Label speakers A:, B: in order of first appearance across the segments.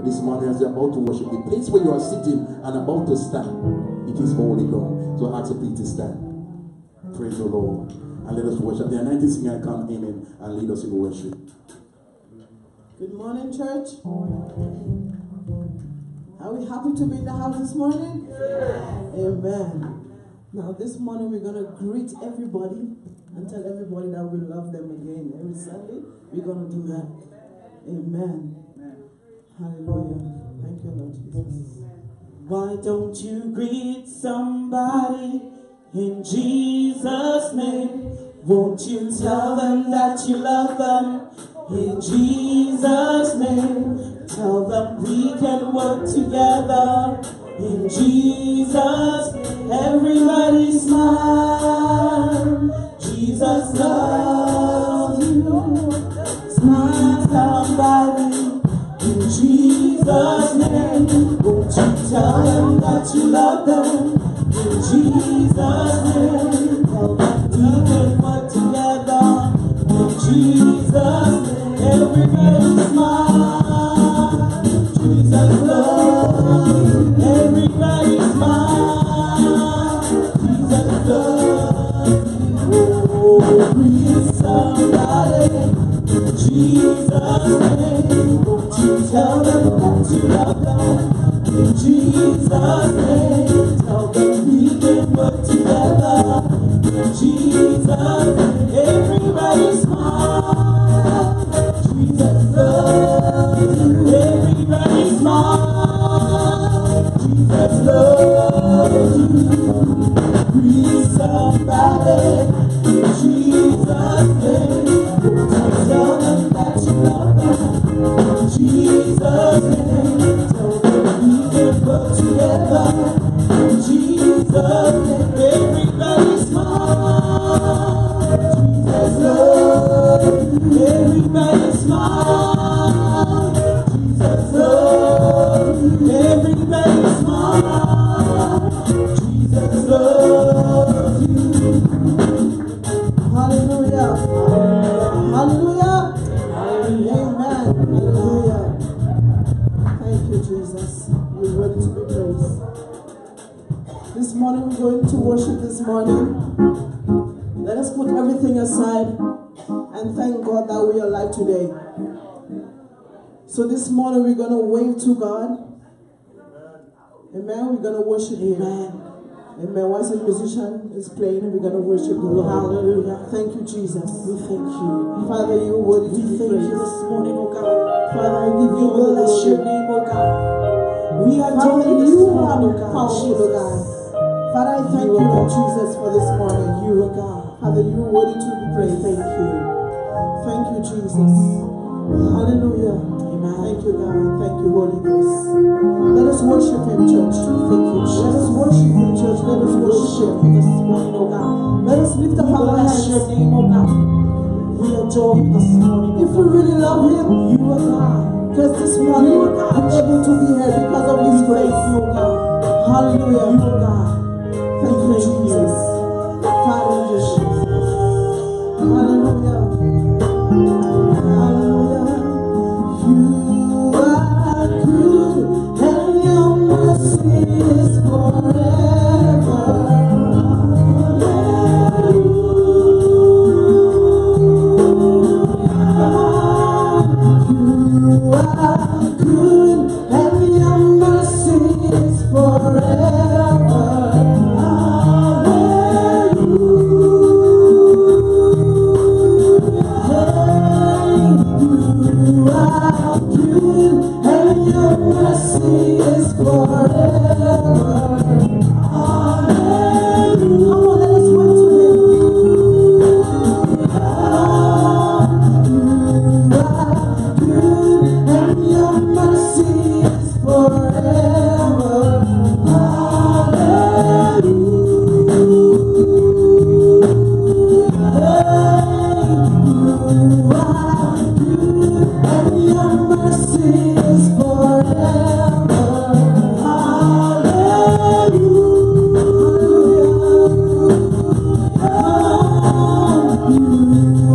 A: this morning as you're about to worship. The place where you are sitting and about to stand, it is holy ground. So I ask you to stand. Praise the Lord. And let us worship. The anointing singer come in and lead us in worship.
B: Good morning, church. Are we happy to be in the house this morning? Yeah. Amen. Now this morning we're going to greet everybody and tell everybody that we love them again. Every Sunday we're going to do that. Amen. Hallelujah. Thank you, Lord Jesus.
C: Why don't you greet somebody in Jesus' name? Won't you tell them that you love them in Jesus' name? Tell them we can work together in Jesus' name. Everybody smile. Jesus loves you. Smile somebody in Jesus' name. Won't you tell them that you love them in Jesus' name? Tell them we can work together in Jesus' name. Everybody smile. Jesus loves you. Everybody smile. Jesus loves you. Oh, breathe somebody. Jesus' name, won't you tell them that you love them? In Jesus' name, tell them we can work together. In Jesus' name, everybody smile. Jesus loves you. Everybody smile. Jesus loves you. Breathe somebody. In Jesus' name. Tell them that you love them in Jesus' name. Tell them we can work together in Jesus' name. Everybody smile. Jesus loves you. Everybody smile. Jesus loves you. Everybody smile. Jesus loves you.
B: Hallelujah. Hallelujah. Amen. Hallelujah. Thank you, Jesus. You're ready to be praised. This morning we're going to worship this morning. Let us put everything aside and thank God that we are alive today. So this morning we're going to wave to God. Amen. We're going to worship Him. Amen. Amen. Once the musician is playing, we're going to worship the Lord. Hallelujah. Thank you, Jesus. We thank you. Father, you are worthy to be praised. We thank you this morning, oh God. Father, I give you all bless your name, oh God. We are doing this morning, oh God. Powerful, oh God. Father, I thank you, Lord Jesus, for this morning. You, oh God. Father, you are worthy to be praised. Thank you. Thank you, Jesus. Hallelujah. Amen. Thank you, God. Thank you, Holy Ghost. Let us worship Him, church. Thank you, Jesus. Let us worship Him, church. Let us worship Him this morning, oh God. Let us lift up our hands. Your name, oh God. We adore you this morning. If we really love Him, you are God. Because this morning we're able to be here because of His grace, you are God. Hallelujah. You are God. Thank you, Jesus. Father, Jesus. Hallelujah. Hallelujah. You are good and your mercy is forever. You are good and your mercy is forever.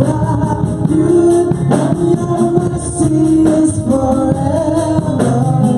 B: Your mercy is forever.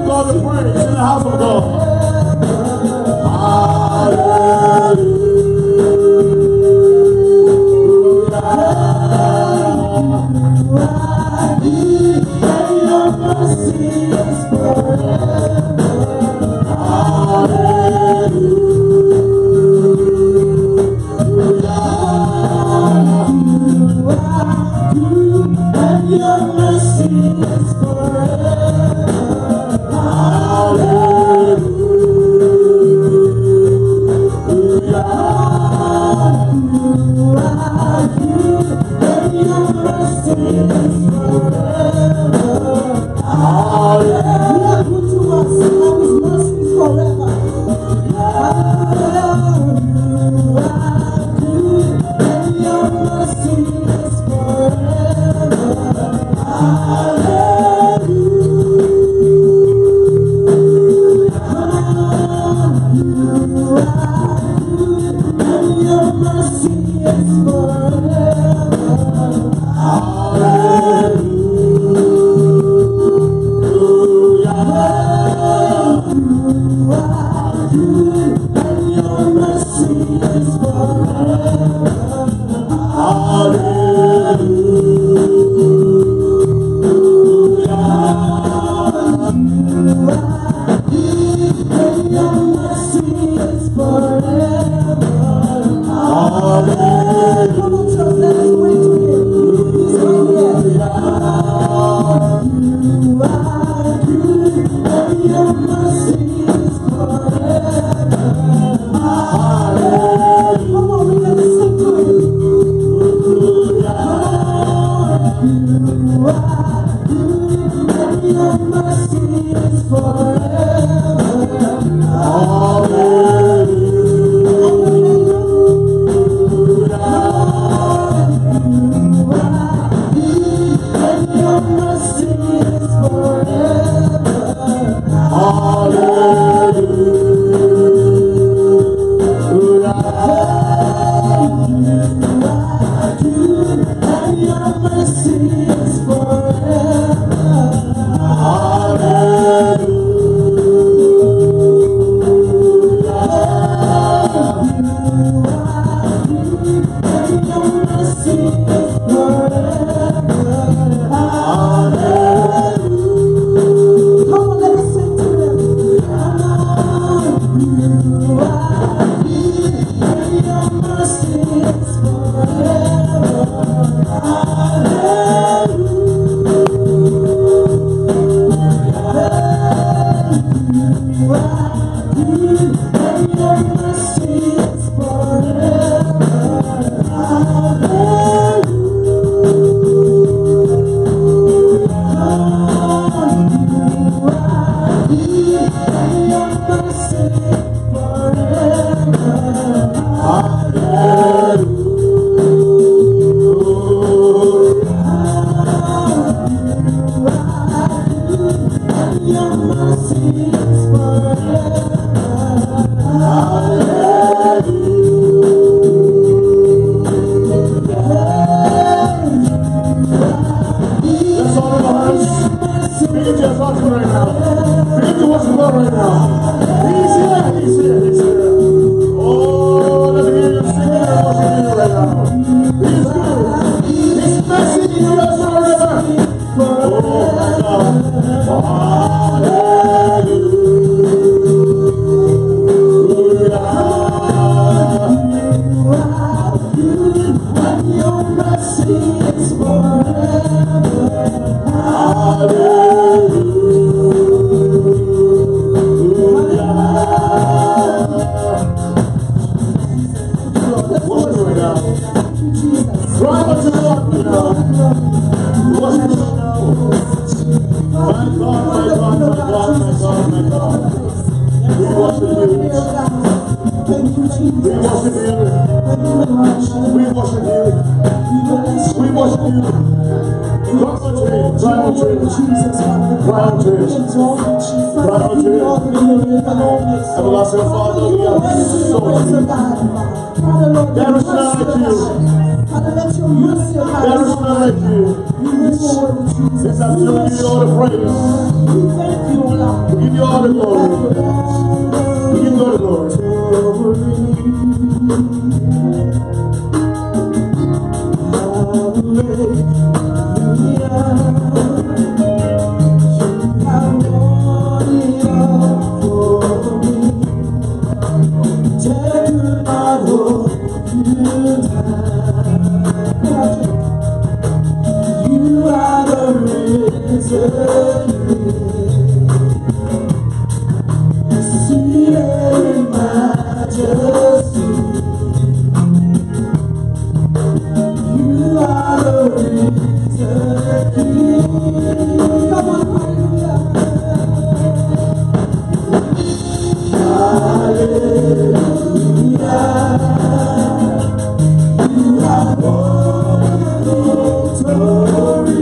A: give God the praise in the house of God. Hallelujah.
D: Everlasting Father, we are so there is none like you. There is none like you. Since I've given you all the praise, we you all the glory. We give you all the glory.
C: You are the reason. Seated in majesty. You are the reason. Come on, hallelujah. You are victory.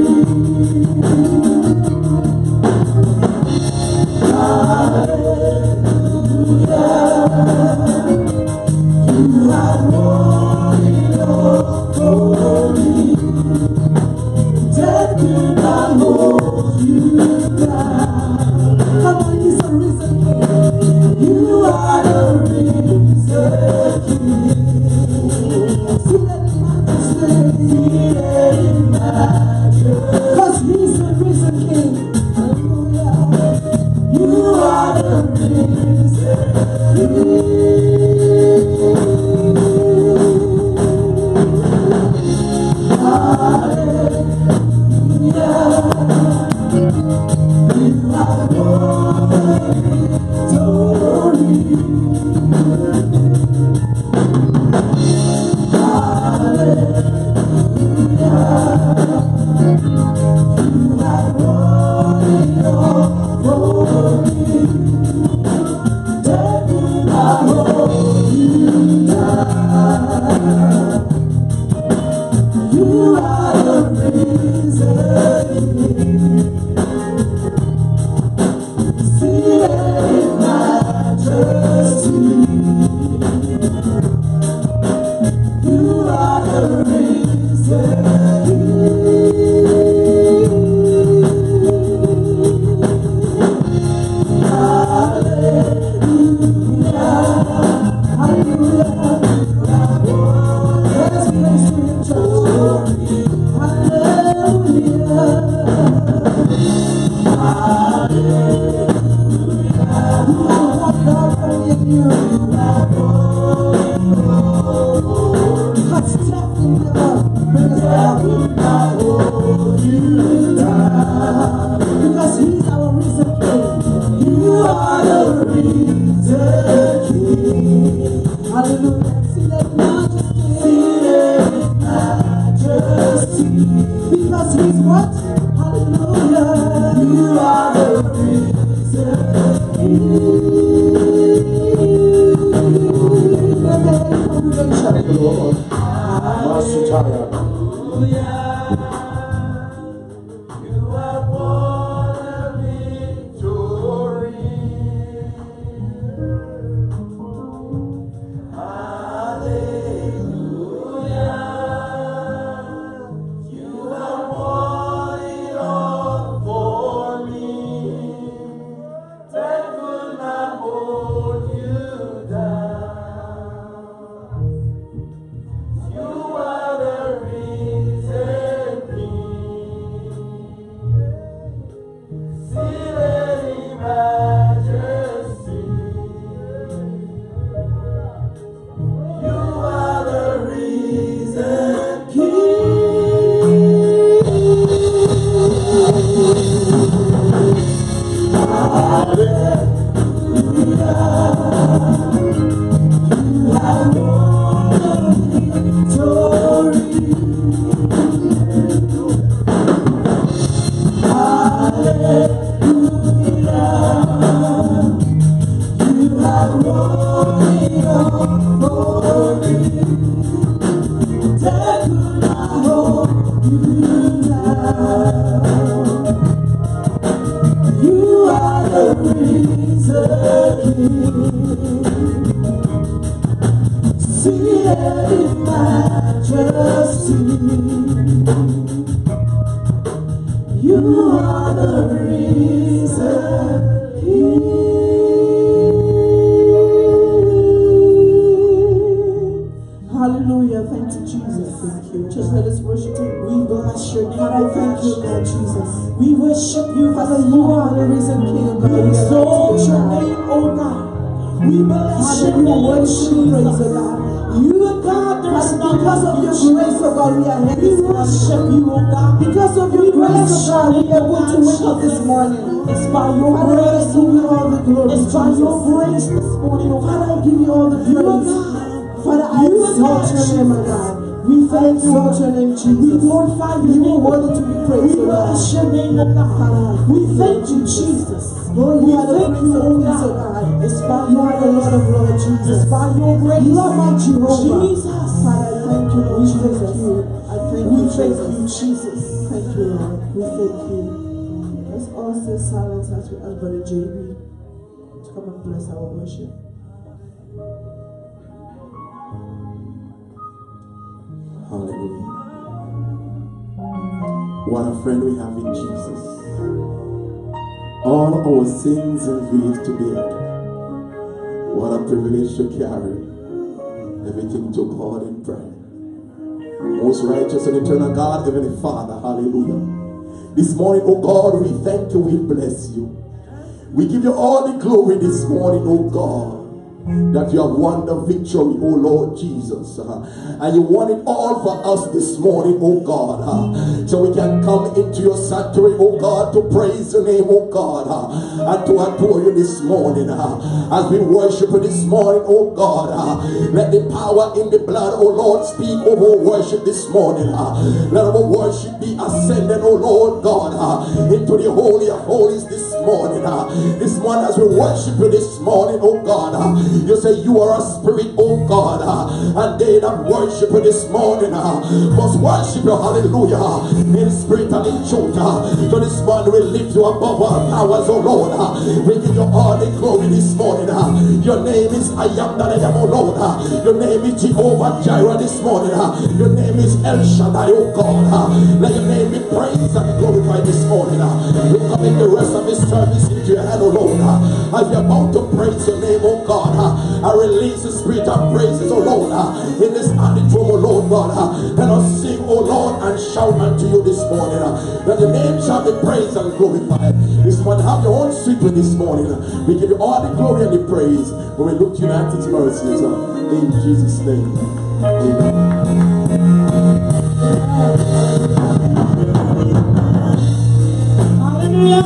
C: You are the reason.
B: Hallelujah. Thank you, Jesus. Thank you. Just let us worship Him. We bless your name. God, I thank you, Lord Jesus.
C: We worship you,
B: Father, you are the risen King of God.
C: We exalt your name, oh God. We bless your name,
B: praise, oh God.
C: You are God, there is none
B: because of your grace, oh God, we are here.
C: We worship you, oh God.
B: Because of your grace, oh God, we are able to wake up this morning.
C: It's by your
B: Father,
C: grace.
B: I give you all the glory.
C: It's by your grace this morning, oh
B: Father,
C: God.
B: I give you all the praise. Father, I exalt your name, oh God. We thank you, exalt your name, Jesus.
C: We glorify you.
B: You are worthy to be praised, oh God.
C: Bless your name, oh God. We thank you, Jesus.
B: Lord, you are the Prince of Peace, oh God.
C: It's by
B: you are the Lord of Lords, Jesus.
C: It's by your grace.
B: You are my Jehovah.
C: Jesus.
B: Father, I thank you, Lord.
C: We thank you.
B: I thank
C: We
B: you,
C: thank
B: Jesus.
C: you, Jesus.
B: Thank you, Lord. We thank you. Let's all stay silent as we ask Brother JB to come and bless our worship.
A: Hallelujah. What a friend we have in Jesus. All our sins and griefs to bear. What a privilege to carry everything to God in prayer. Most righteous and eternal God, Heavenly Father, hallelujah. This morning, oh God, we thank you, we bless you. We give you all the glory this morning, oh God, that you have won the victory, oh Lord Jesus. And you won it all for us this morning, oh God. So we can come into your sanctuary, oh God, to praise your name, oh God, and to adore you this morning. As we worship you this morning, oh God, let the power in the blood, oh Lord, speak over worship this morning. Let our worship be ascended, oh Lord God, into the holy of holies this morning. This morning as we worship you this morning, oh God, you say you are a spirit, oh God, and they that worship you this morning must worship you, hallelujah, in spirit and in truth. So this morning we lift you above our powers, oh Lord. We give you all the glory this morning. Your name is I am that I am, oh Lord. Your name is Jehovah Jireh this morning. Your name is El Shaddai, oh God. Let your name be praised and glorified this morning. We commit the rest of this service into your hand, oh Lord. As we are about to praise your name, oh God, I release the spirit of praises, oh Lord, in this auditorium, oh Lord God. Let us sing, oh Lord, and shout unto you this morning, that your name shall be praised and glorified. This morning, have your own sweet with this morning. We give you all the glory and the praise when we look to your antics mercies. In Jesus' name, amen.
C: Hallelujah.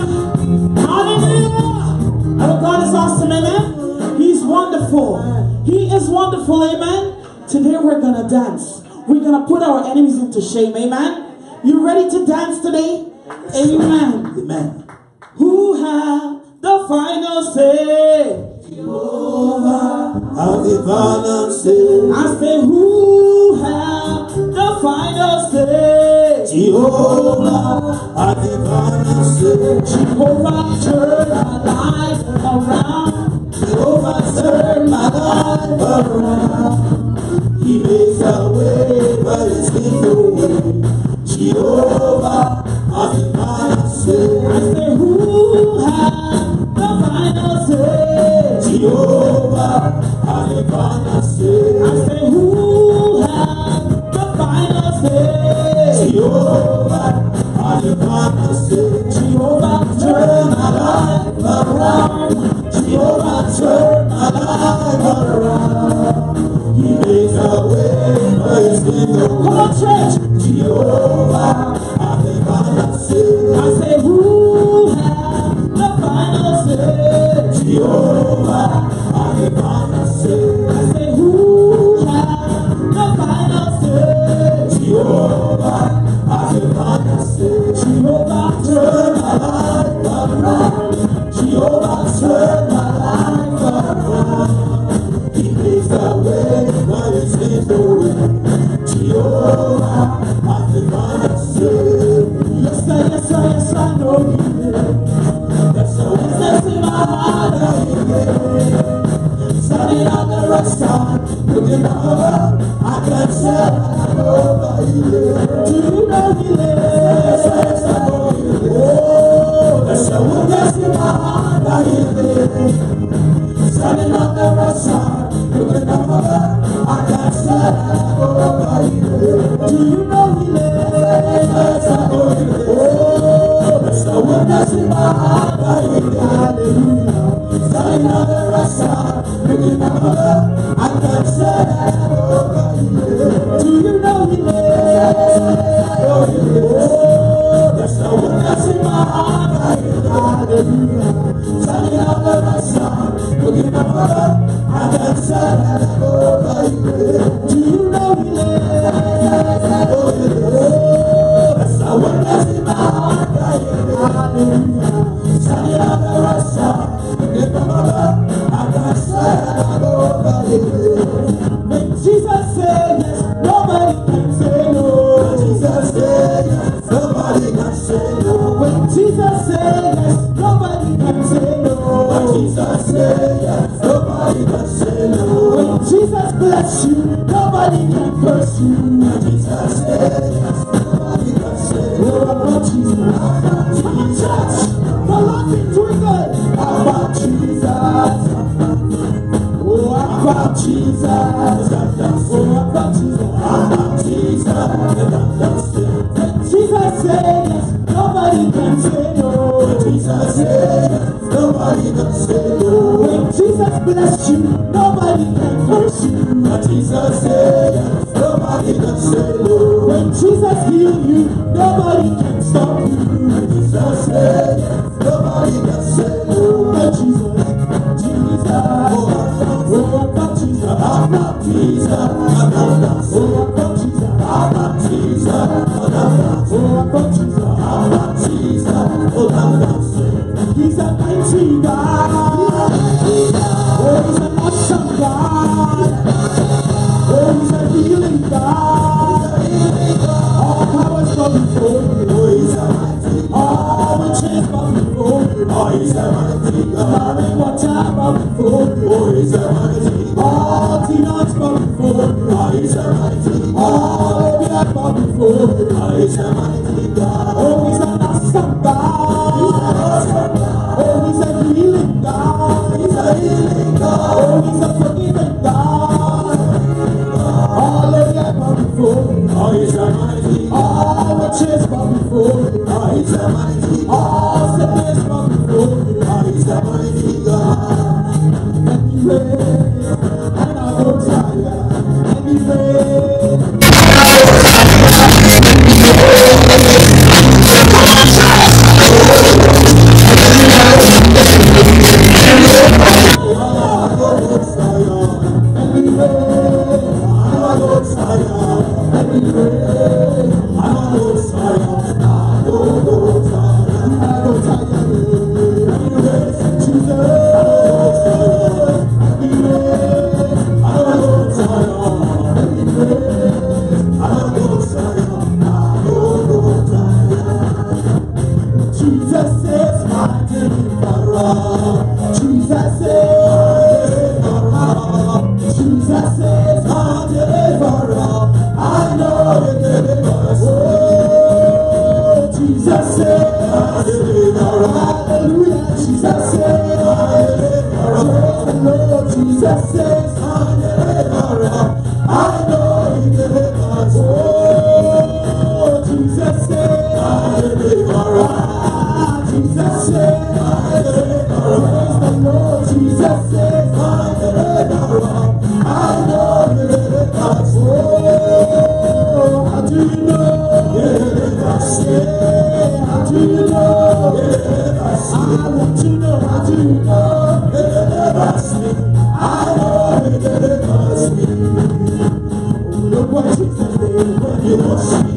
C: Hallelujah. Our God is awesome, amen. He's wonderful. He is wonderful, amen. Today we're going to dance. We're going to put our enemies into shame, amen. You ready to dance today? Amen.
A: Amen.
C: Who have the final say? Jehovah
A: have the final say.
C: I say, who have the final say?
A: Jehovah have the final say.
C: Jehovah turn my life around.
A: Jehovah turn my life around. He makes a way, but it's in the way. Jehovah has the final say.
C: I say, who has the final say?
A: Jehovah has the final say.
C: I say, who has the final say?
A: Jehovah has the final say.
C: Jehovah turn my life around.
A: Jehovah turn my life around. He makes a way, but it's in the way.
C: Come on, church.
A: Jehovah has the final say.
C: I say, who has the final say?
A: Jehovah has the final say.
C: I say, who has the final say?
A: Jehovah has the final say.
C: Jehovah
A: Turn my life around. Jehovah turn my life around. He makes a way, but it's in the way. Jehovah has the final say.
C: Yes, sir, yes, sir, yes, I know you will.
A: That's the way.
C: That's in my heart, I will.
A: Standing on the right side, looking up, I can say I know that He lives.
C: Do you know He lives?
A: Yes, I know He lives. Oh, that's the way. That's in my heart, I
C: in my heart, hallelujah. Standing on the right side, looking at my love, I can say that I know you. Do you know He lives? There's no one else in my heart, hallelujah. Standing on the right side, looking at my love, I can say that I know you. Do you know He lives? There's no one else in my heart, hallelujah. Standing on the right side, looking at my love, I can say that I know you. When Jesus said yes, nobody can say no. When Jesus said yes, nobody can say no. When Jesus said yes, nobody can say no. When Jesus said yes, nobody can say no. When Jesus bless you, nobody can curse you. When Jesus said yes, nobody can say no. About Jesus, church, the Lord is doing good. About Jesus. Oh, about Jesus. Oh, about Jesus. About Jesus. When Jesus said yes, nobody can say no. When Jesus said yes, nobody can say no. When Jesus bless you, nobody can curse you. When Jesus said yes, nobody can say no. When Jesus heal you, nobody can stop you. When Jesus said yes, nobody can say no. When Jesus, Jesus. Oh, about Jesus, about Jesus, oh, about Jesus, about Jesus, oh, about Jesus, oh, about He's a mighty God, oh, He's an awesome God, oh, He's a healing God, all powers come before Him, oh, He's a mighty God, all the chains come before Him, oh, He's a mighty God, and what time before Him, oh, He's a mighty God, all demons come before Him, oh, He's a mighty God, all the earth come before Him, oh, He's a mighty God, oh, He's an awesome God, oh, He's a healing God, He's a healing God, oh, He's a forgiving God, all the earth come before Him, oh, He's a mighty God, all the chains come before Him, oh, He's a mighty God, all sickness come before Him, oh, He's a mighty God. Let me rain, and I go tired. Let me rain. Jesus is my deliverer. Jesus is my deliverer. Jesus is my deliverer. I know He delivers. Oh, Jesus is my deliverer. Hallelujah. Jesus is my deliverer. Lord, Jesus is my deliverer. I know He delivers. Oh, Jesus is my deliverer. Jesus is my deliverer. Praise the Lord. Jesus is my deliverer. I know He delivers. Oh, how do you know He delivers? How do you know He delivers? I want to know. How do you know He delivers me? I know He delivers me. Look what Jesus did when He was me.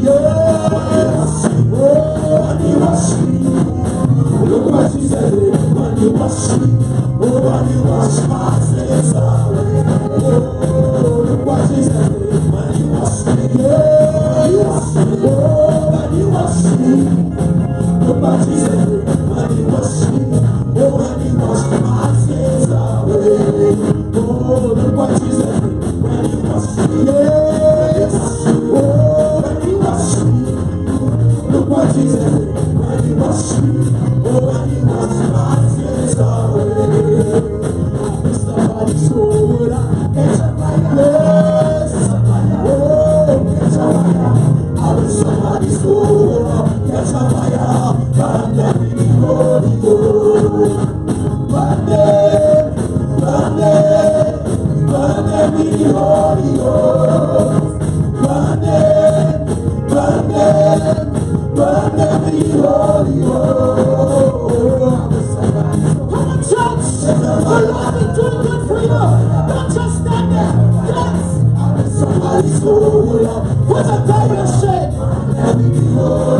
C: When He was me. Look what Jesus did when He was me. Oh, when He was my sins away. Oh, look what Jesus did when He was me. Yeah, He was me. Oh, when He was me. Look what Jesus did when He was me. Oh, when He was my sins away. Oh, look what Jesus did when He was me. Yeah, oh, when He was me. Look what Jesus did when He was me. Oh, when He was my sins away. Somebody's soul, it's a fire. Yes, oh, it's a fire. I was somebody's soul, it's a fire. But I'm letting you go.
B: soul. Put a fire shake. One day,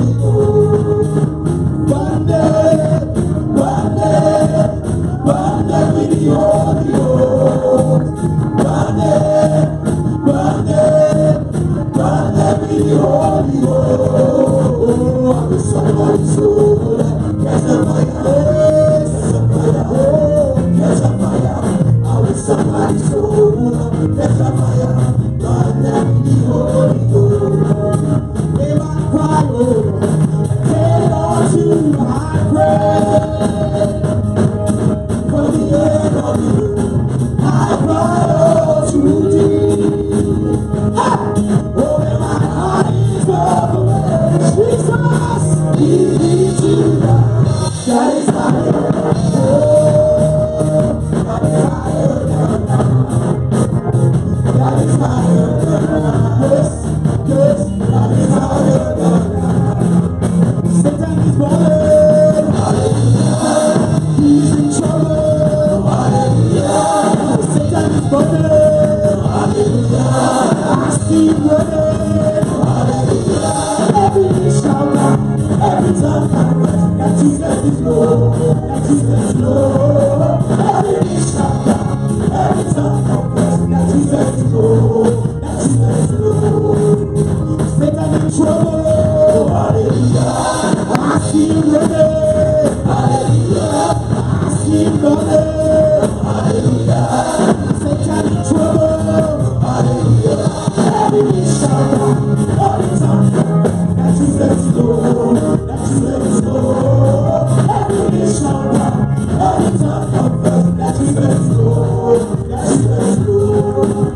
B: one day, one day with the Holy Ghost. One day, one day, one day with the Holy Ghost. I will somebody's soul. Catch a fire, catch a fire, catch a fire. I will somebody's soul. Catch a fire, one day with the Holy Ghost. May my cry, Lord, head on to my grave. From the end of the earth, I cry to thee. Ha! Oh, and my heart is overwhelmed. Jesus, lead me to God. That is my heart. Oh, that is my heart. That is my heart. Yes, yes, that is my heart. Satan is falling. Hallelujah. He's in trouble. Hallelujah. Satan is falling. Hallelujah. I see him running. Hallelujah. Every knee shall bow, every tongue confess that Jesus is Lord. That Jesus is Lord. Every knee shall bow, every tongue confess that Jesus is Lord. That Jesus is Lord. Satan in trouble. Hallelujah. I see him running. Hallelujah. I see him running. Hallelujah. Satan in trouble. Hallelujah. Every knee shall bow, every tongue confess that Jesus is Lord. That Jesus is Lord. Every knee shall bow, every tongue confess that Jesus is Lord. That Jesus is Lord.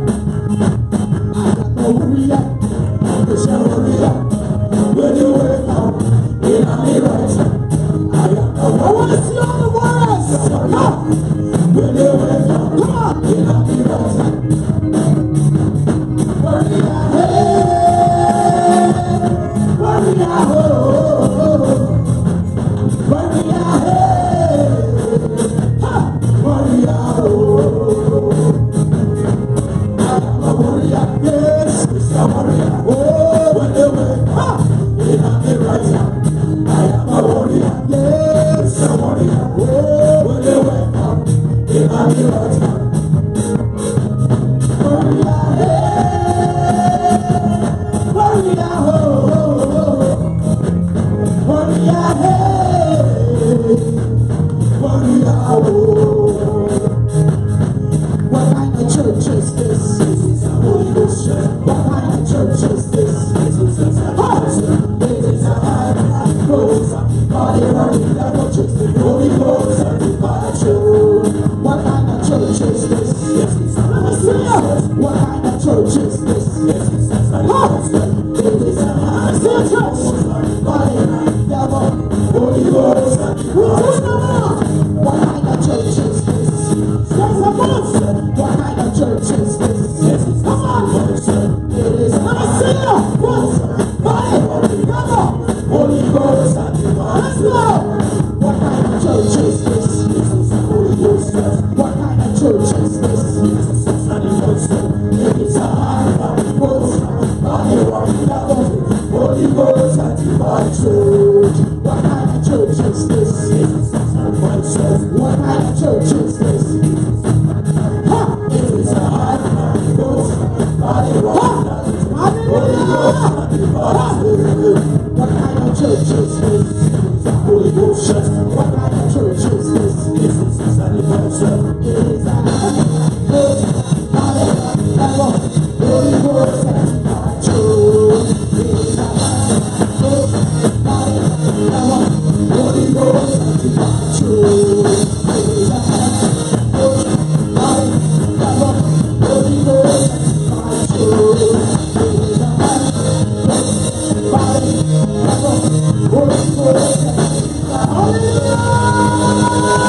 B: I got no worry up. I shall worry up. When you wake up in a mirror, I want to see all the words. Come on. When you wake up, come on, in a mirror. Worry out, hey. Worry out, oh. Worry out, hey. Ha. Worry out, oh. I am a warrior, yes, it's a warrior. Oh, when you wake up in a mirror, I am a warrior, yes, it's a warrior. Oh, when you wake up in a mirror, warrior, hey, warrior, oh, warrior, hey, warrior, oh. What kind of church is this? This is a Holy Ghost church. What kind of church is this? This is a house. This is a high close. Body running like a church. The Holy Ghost everybody church. What kind of church is this? This is a Holy Ghost. What kind of church is this? This is a house. This is a high church. Body running like a Holy Ghost everybody. What kind of church is this? There's a monster. What kind of church is this? Yes, it's come on, monster. It is not a sinner. Monster. Fire. Come on. Holy Ghost and divine. Let's go. What kind of church is this? This is a Holy Ghost church. What kind of church is this? This is a sunny monster. It is a high ghost. Holy Ghost and divine church. What kind of church is this? This is a sunny church. What kind of church is this? It is a high ghost. What kind of church is this? It's a Holy Ghost church. What kind of church is this? This is a Sunday church. It is a high ghost. Holy Ghost and my church. It is a high ghost. Holy Ghost and my church. It is a high ghost. Holy Ghost and my church. Holy Ghost, hallelujah!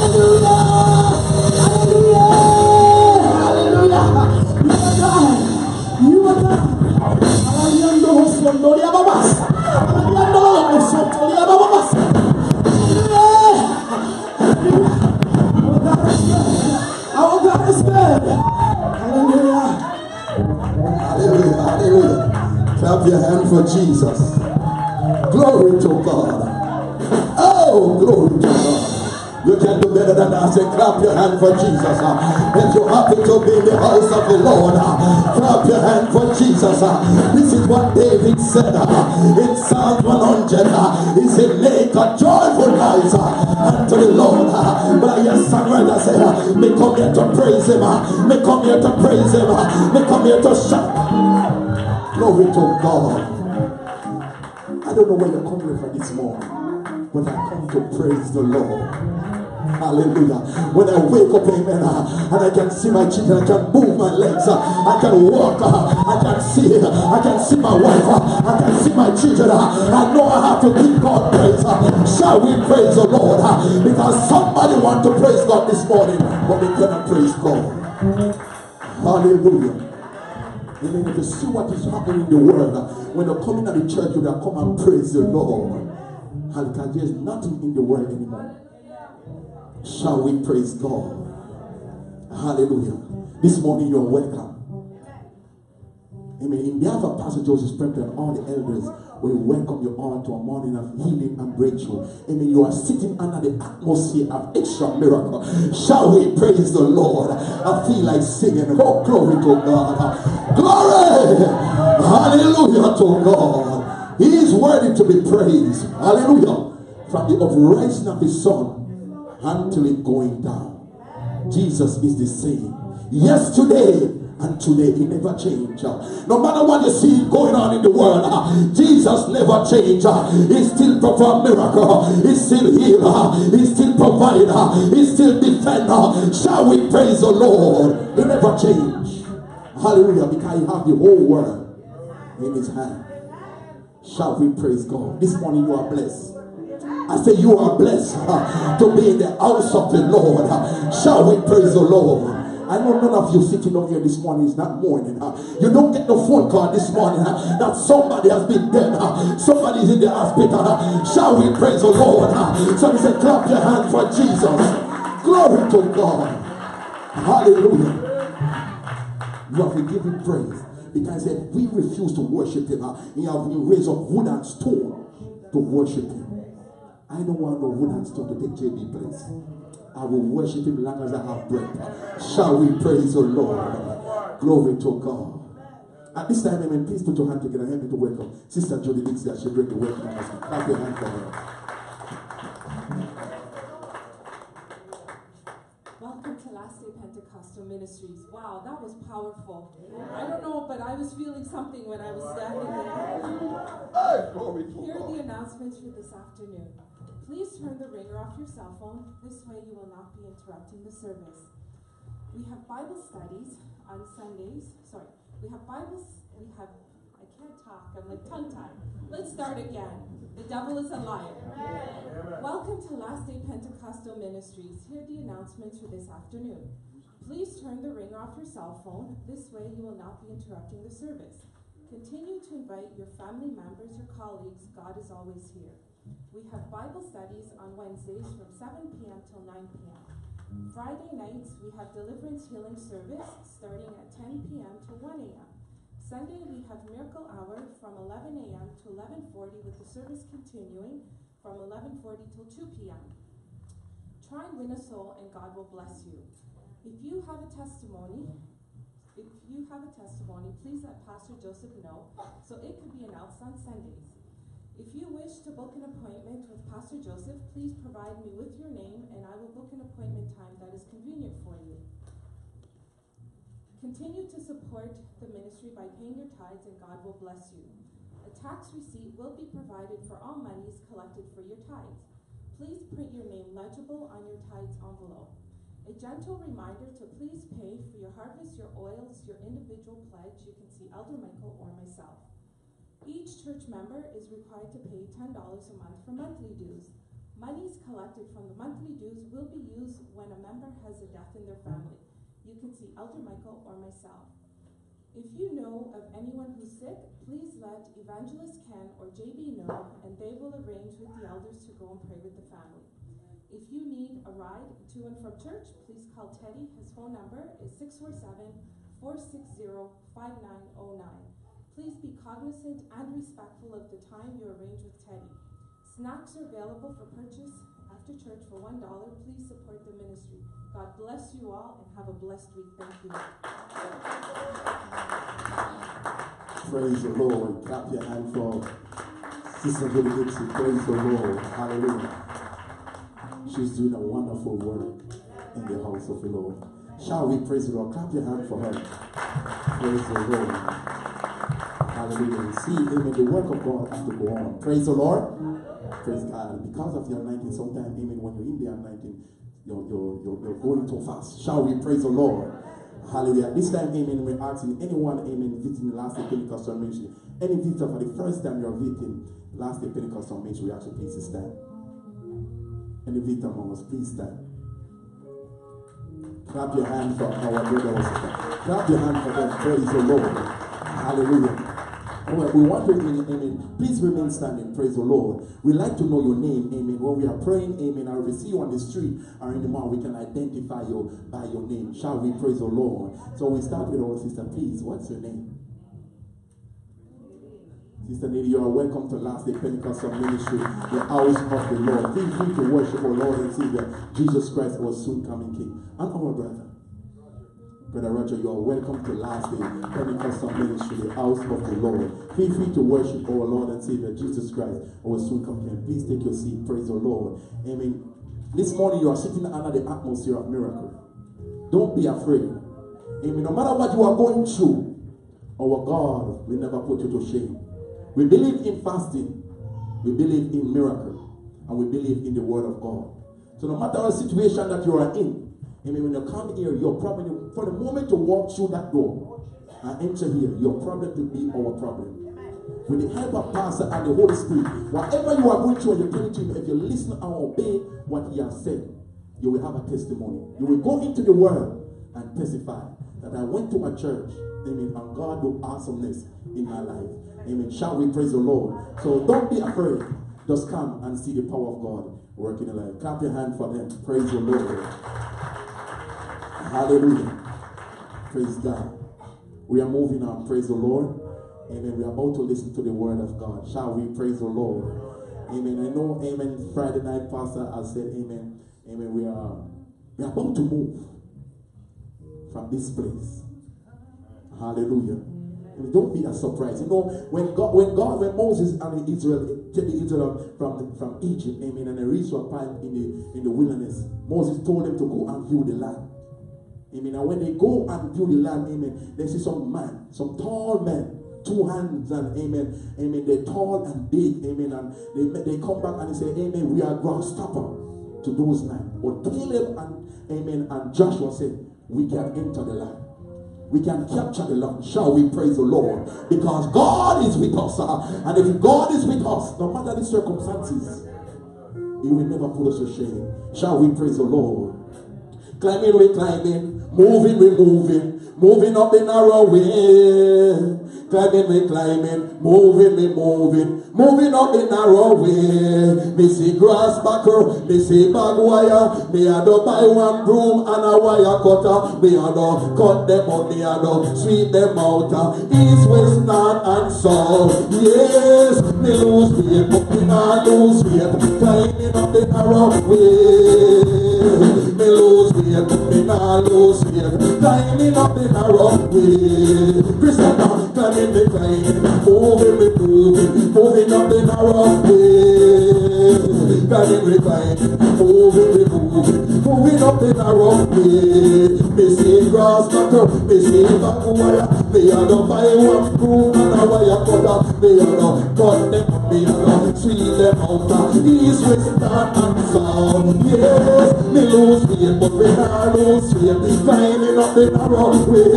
B: You are God. Our God is good. Hallelujah.
A: Hallelujah, hallelujah. Clap your hand for Jesus. Glory to God. Oh, glory to God. You can do better than that. Say, clap your hand for Jesus. If you happen to be in the house of the Lord, clap your hand for Jesus. This is what David said in Psalm 100. He said, make a joyful noise unto the Lord. But I hear songwriter say, may come here to praise him. May come here to praise him. May come here to shout. Glory to God. I don't know where you're coming from this morning, but I come to praise the Lord. Hallelujah. When I wake up, amen, and I can see my children, I can move my legs, I can walk, I can see my wife, I can see my children. I know I have to give God praise. Shall we praise the Lord? Because somebody wants to praise God this morning, but they cannot praise God. Hallelujah. Amen. If you see what is happening in the world, when they're coming to the church, they come and praise the Lord. Hallelujah. There's nothing in the world anymore. Shall we praise God? Hallelujah. This morning you're welcome. Amen. In behalf of Pastor Joseph Prempton and all the elders, we welcome you all to a morning of healing and breakthrough. Amen. You are sitting under the atmosphere of extra miracle. Shall we praise the Lord? I feel like singing. Oh, glory to God. Glory! Hallelujah to God. He is worthy to be praised. Hallelujah. From the uprising of his sun until it going down. Jesus is the same yesterday and today. He never changed. No matter what you see going on in the world, Jesus never changed. He still perform miracle. He still heal. He still provide. He still defend. Shall we praise the Lord? He never changed. Hallelujah. Because he have the whole world in his hand. Shall we praise God? This morning you are blessed. I say you are blessed to be in the house of the Lord. Shall we praise the Lord? I know none of you sitting down here this morning is not mourning. You don't get no phone call this morning that somebody has been dead. Somebody is in the hospital. Shall we praise the Lord? So we say clap your hands for Jesus. Glory to God. Hallelujah. You have to give him praise. Because we refuse to worship him. He has been raised up wood and stone to worship him. I don't want no wood and stone to take JB place. I will worship him long as I have breath. Shall we praise the Lord? Glory to God. At this time, amen, please put your hand together. Help me to welcome Sister Judy Dixie as she bring the welcome. Clap your hand for her.
E: Welcome to Last Day Pentecostal Ministries. Wow, that was powerful. I don't know, but I was feeling something when I was standing there. Here are the announcements for this afternoon. Please turn the ringer off your cell phone. This way you will not be interrupting the service. We have Bible studies on Sundays. I can't talk. I'm like tongue-tied. Let's start again. The devil is a liar. Welcome to Last Day Pentecostal Ministries. Here are the announcements for this afternoon. Please turn the ringer off your cell phone. This way you will not be interrupting the service. Continue to invite your family members or colleagues. God is always here. We have Bible studies on Wednesdays from 7 p.m. till 9 p.m. Friday nights, we have Deliverance Healing Service starting at 10 p.m. to 1 a.m. Sunday, we have Miracle Hour from 11 a.m. to 11:40 with the service continuing from 11:40 till 2 p.m. Try and win a soul and God will bless you. If you have a testimony, please let Pastor Joseph know so it could be announced on Sundays. If you wish to book an appointment with Pastor Joseph, please provide me with your name and I will book an appointment time that is convenient for you. Continue to support the ministry by paying your tithes and God will bless you. A tax receipt will be provided for all monies collected for your tithes. Please print your name legible on your tithes envelope. A gentle reminder to please pay for your harvest, your oils, your individual pledge. You can see Elder Michael or myself. Each church member is required to pay $10 a month for monthly dues. Monies collected from the monthly dues will be used when a member has a death in their family. You can see Elder Michael or myself. If you know of anyone who's sick, please let Evangelist Ken or JB know, and they will arrange with the elders to go and pray with the family. If you need a ride to and from church, please call Teddy. His phone number is 647-460-5909. Please be cognizant and respectful of the time you arrange with Teddy. Snacks are available for purchase after church for $1. Please support the ministry. God bless you all and have a blessed week. Thank you.
A: Praise the Lord. Clap your hand for Sister Billy Dixie. Praise the Lord. Hallelujah. She's doing a wonderful work in the house of the Lord. Shall we praise the Lord? Clap your hand for her. Praise the Lord. Hallelujah. See, amen. The work of God has to go on. Praise the Lord. Praise God. Because of the anointing, sometimes, amen, when you're in the anointing, you're going too fast. Shall we praise the Lord? Hallelujah. This time, amen, we're asking anyone, amen, visiting the Last Day Pentecostal Ministry. Any visitor for the first time you're visiting Last Day Pentecostal Ministry, we ask you please stand. Any visitor among us, please stand. Clap your hand for our brothers. Clap your hand for them. Praise the Lord. Hallelujah. We want to, amen, please remain standing, praise the Lord. We like to know your name, amen. When we are praying, amen, or we see you on the street or in the mall, we can identify you by your name. Shall we praise the Lord? So we start with our sister, please. What's your name? Sister Nady, you are welcome to Last Day Pentecostal Ministry, the house of the Lord. Feel free to worship our Lord and Savior, Jesus Christ, our soon coming King. And our brother. Brother Roger, you are welcome to Last Day Pentecostal Ministry, the house of the Lord. Feel free to worship our Lord and Savior, Jesus Christ, our soon coming King. Please take your seat. Praise the Lord. Amen. This morning you are sitting under the atmosphere of miracle. Don't be afraid. Amen. No matter what you are going through, our God will never put you to shame. We believe in fasting. We believe in miracle. And we believe in the word of God. So no matter what situation that you are in, amen, when you come here, your problem, for the moment you walk through that door and enter here, your problem will be our problem. With the help of Pastor and the Holy Spirit, whatever you are going through and you tell it to him, if you listen and obey what he has said, you will have a testimony. You will go into the world and testify that I went to my church, amen, and God do awesomeness in my life. Amen. Shall we praise the Lord? So don't be afraid. Just come and see the power of God working in your life. Clap your hand for them. Praise the Lord. Hallelujah. Praise God. We are moving on. Praise the Lord. Amen. We are about to listen to the word of God. Shall we praise the Lord? Amen. I know, amen, Friday night, Pastor has said, amen. Amen. We are about to move from this place. Hallelujah. Don't be a surprise. You know, when Moses and Israel take the Israel from Egypt, amen, and they reached a point in the wilderness, Moses told them to go and view the land. Amen. And when they go and view the land, amen, they see some tall men, 2 hands, and amen, they're tall and big, amen, and they come back and they say, amen, we are grasshopper to those men. But Caleb and Joshua said, we can enter the land. We can capture the land. Shall we praise the Lord? Because God is with us. And if God is with us, no matter the circumstances, he will never put us to shame. Shall we praise the Lord? Climbing, we climbing. Moving, we moving. Moving up the narrow way. Climbing, we climbing. Moving, we moving. Moving up the narrow way. Me see grass backer, me see bag wire. Me a do buy one broom and a wire cutter. Me a do cut them up, me a do sweep them out. East, west, north and south. Yes, me lose weight, but me not lose weight. Climbing up the narrow way. Me lose weight, but me not lose weight. Climbing up the narrow way. Christian, climbing the climb, moving the moving up the narrow way. Climbing the climb, moving up the narrow way. Me see grass matter, me see back wire. Me a do buy one broom and a wire cutter. Me a do cut them, me a do sweep them out. East, west, north and south. Yes, me lose weight, but we not lose weight. Climbing up the narrow way.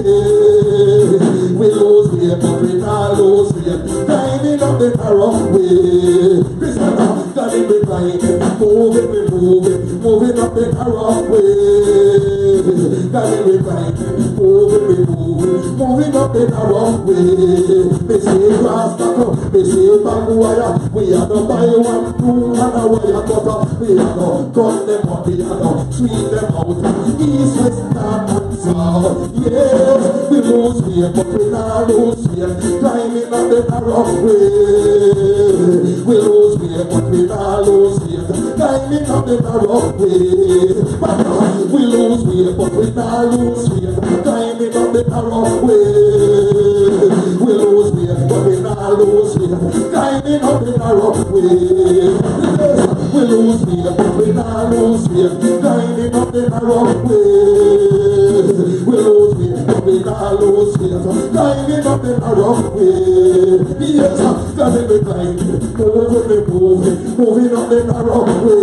A: We lose weight, but we not lose weight. Climbing up the narrow way. Christian, got it reclining, moving up the narrow way. Got it reclining, moving up the narrow way. They say grass back, they say bag wire. We are the buy 1, 2, and a wire cutter. We are the cut them up, we are the sweep them out. East, west, north, and south. Yes, we lose here, but we not lose here. Climbing up the narrow way. We lose here, but we not lose here. Climbing up the narrow way. We lose here, but we not lose here. Climbing up the narrow way. We lose here, but we not lose here. Climbing up the narrow way. We lose here, but we not lose here. Climbing up the narrow way. We lose here, but we not lose here. Climbing up the narrow way. Yes, got it reclining, moving up the narrow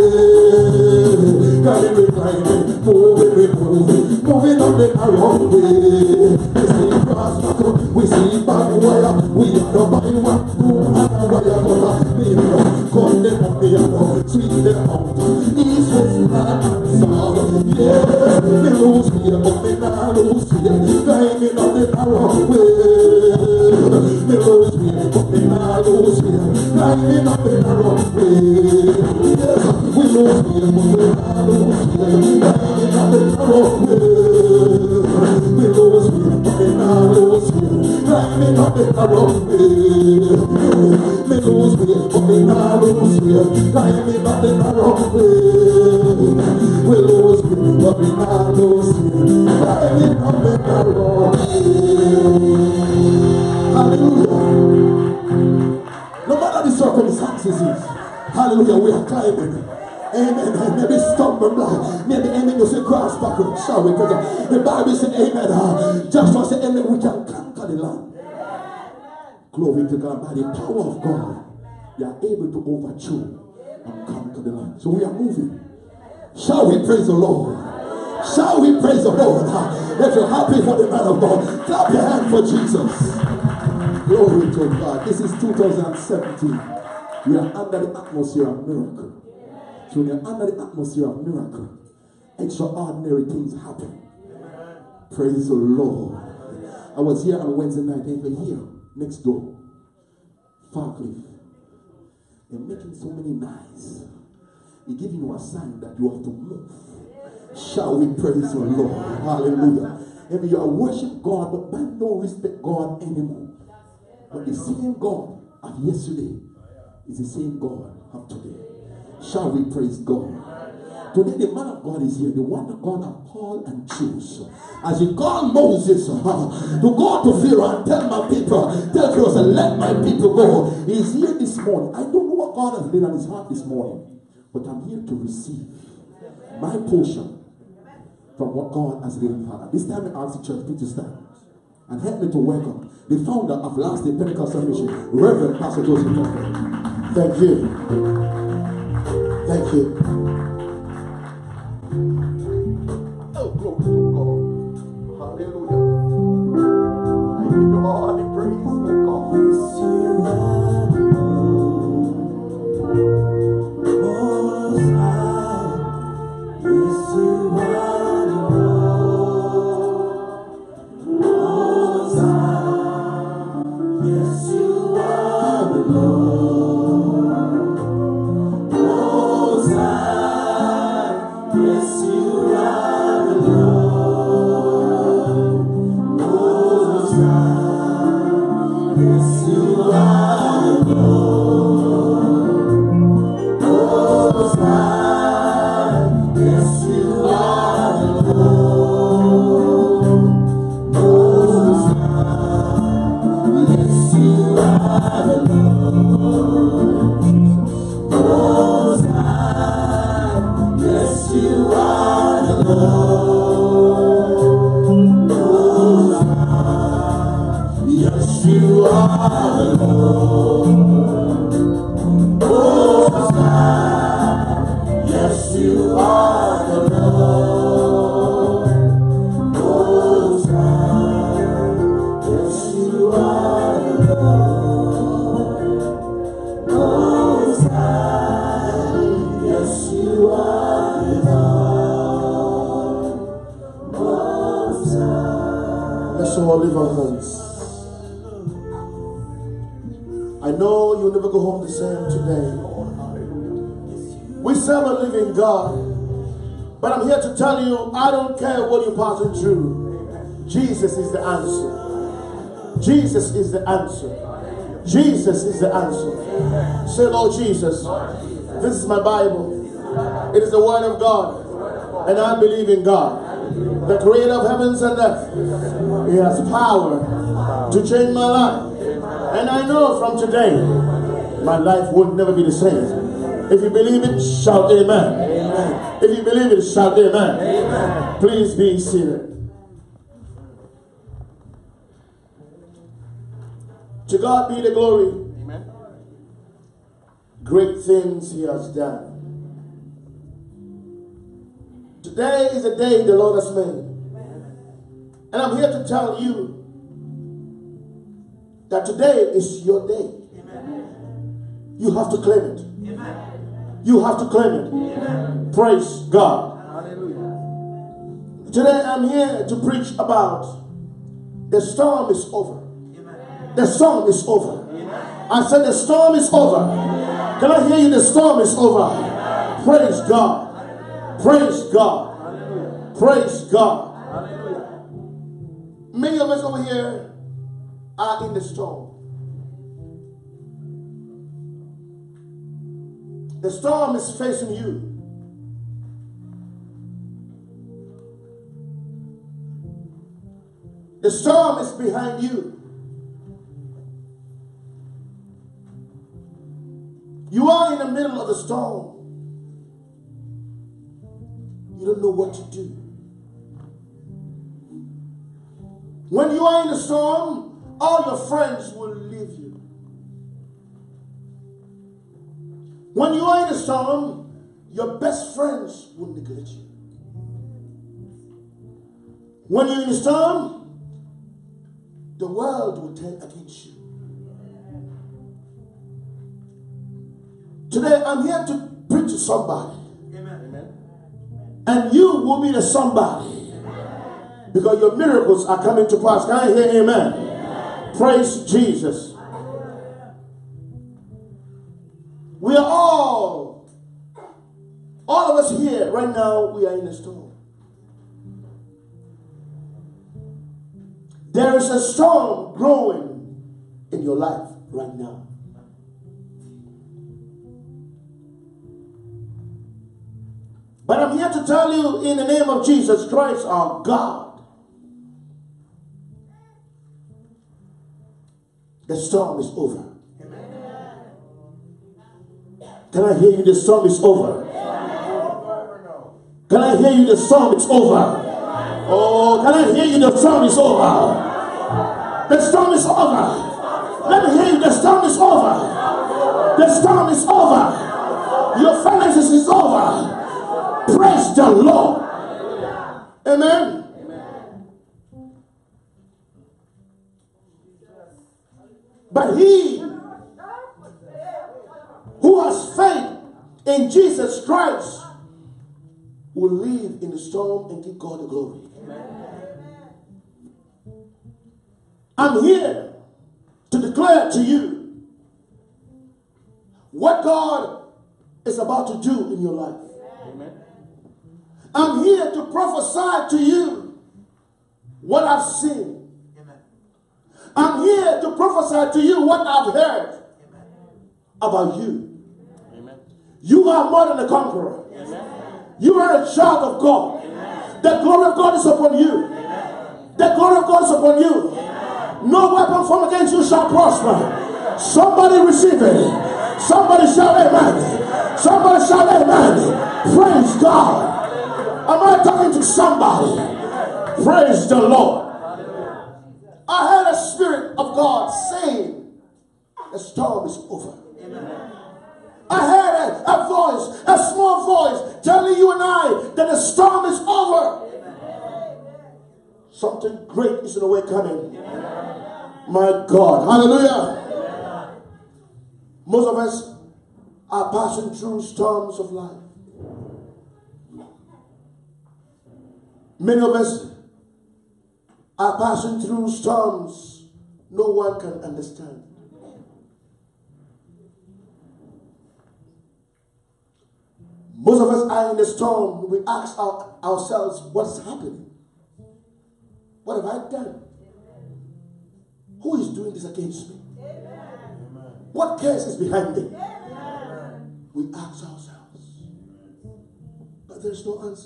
A: way. Got it reclining, moving up the narrow way. We see cross buckle, we see bag wire. We are the buy 1, 2, and a wire cutter. We are cut them up, we are sweep them out. East, west, north, and south. Yeah, we lose here, but we not lose here. Climbing up the narrow way. We lose here, but we not lose here. Climbing up the narrow way. Yes, we lose here, but we not lose here. Climbing up the narrow way. We lose here, but we not lose here. Climbing up the narrow way. We lose here, but we not lose here. Climbing up the narrow way. We lose here, but we not lose here. Climbing up the narrow way. Hallelujah. No matter the circumstances, hallelujah, we are climbing. Amen. Maybe stumbling block. Maybe amen. You say cross backward. Shall we? Because the Bible said, amen. Joshua said, amen. We can conquer the land. Glory to God. By the power of God, we are able to overthrow and conquer the land. So we are moving. Shall we praise the Lord? Shall we praise the Lord? If you're happy for the man of God, clap your hand for Jesus. Glory to God. This is 2017. We are under the atmosphere of miracle. So when you're under the atmosphere of miracle, extraordinary things happen. Praise the Lord. I was here on Wednesday night. They were here next door. Farcliffe. They're making so many noise. They're giving you a sign that you have to move. Shall we praise the Lord? Hallelujah. Maybe you are worship God, but man don't respect God anymore. But the same God of yesterday is the same God of today. Shall we praise God? Today the man of God is here, the one that God has called and choose. As he called Moses to go to Pharaoh and tell my people, tell Pharaoh, let my people go. He's here this morning. I don't know what God has laid on his heart this morning, but I'm here to receive my portion from what God has laid in heart. This time I ask the church, please stand and help me to welcome the founder of Last Day Pentecostal Mission, Reverend Pastor Joseph Tucker.
D: Thank you. Thank you.
A: Oh, glory to God. Hallelujah. I give you all the praise, oh God.
C: Yes, you are the Most High. Yes, you are the Most High. Yes, you are the Lord Most High.
D: bless our live hands. I know you'll never go home the same today. We serve a living God. But I'm here to tell you, I don't care what you're passing through. Jesus is the answer. Jesus is the answer. Jesus is the answer. Say, Lord Jesus, this is my Bible. It is the word of God. And I believe in God, the creator of heavens and earth. He has power to change my life. And I know from today, my life will never be the same. If you believe it, shout amen. Amen. If you believe it, shout amen. Amen. Please be seated. To God be the glory. Amen. Great things he has done. Today is a day the Lord has made. And I'm here to tell you that today is your day. Amen. You have to claim it. Amen. You have to claim it. Amen. Praise God. Hallelujah. Today I'm here to preach about the storm is over. Amen. The storm is over. Amen. I said the storm is over. Amen. Can I hear you? The storm is over. Amen. Praise God. Praise God. Hallelujah. Praise God. Hallelujah. Many of us over here are in the storm. The storm is facing you. The storm is behind you. You are in the middle of the storm. You don't know what to do. When you are in the storm, all your friends will leave you. When you are in the storm, your best friends will neglect you. When you're in the storm, the world will turn against you. Today, I'm here to preach to somebody. Amen. And you will be the somebody. Because your miracles are coming to pass. Can I hear amen? Amen. Praise Jesus. We are all of us here right now, we are in a storm. There is a storm growing in your life right now. But I'm here to tell you in the name of Jesus Christ, our God, the storm is over. Amen. Can I hear you? The storm is over. Can I hear you? The storm is over. Oh, can I hear you? The storm is over. The storm is over. Let me hear you. The storm is over. The storm is over. Your finances is over. Praise the Lord. Amen. But he who has faith in Jesus Christ will live in the storm and give God the glory. I'm here to declare to you what God is about to do in your life. I'm here to prophesy to you what I've seen. I'm here to prophesy to you what I've heard about you. You are more than a conqueror. You are a child of God. The glory of God is upon you. The glory of God is upon you. No weapon formed against you shall prosper. Somebody receive it. Somebody shout amen. Somebody shout amen. Praise God. Am I talking to somebody? Praise the Lord. I heard a spirit of God saying the storm is over. I heard a voice, a small voice telling you and I that the storm is over. Something great is in the way coming. My God. Hallelujah. Most of us are passing through storms of life. Many of us are passing through storms no one can understand. Most of us are in the storm. We ask ourselves, what's happening? What have I done? Who is doing this against me? What case is behind me? We ask ourselves. But there's no answer.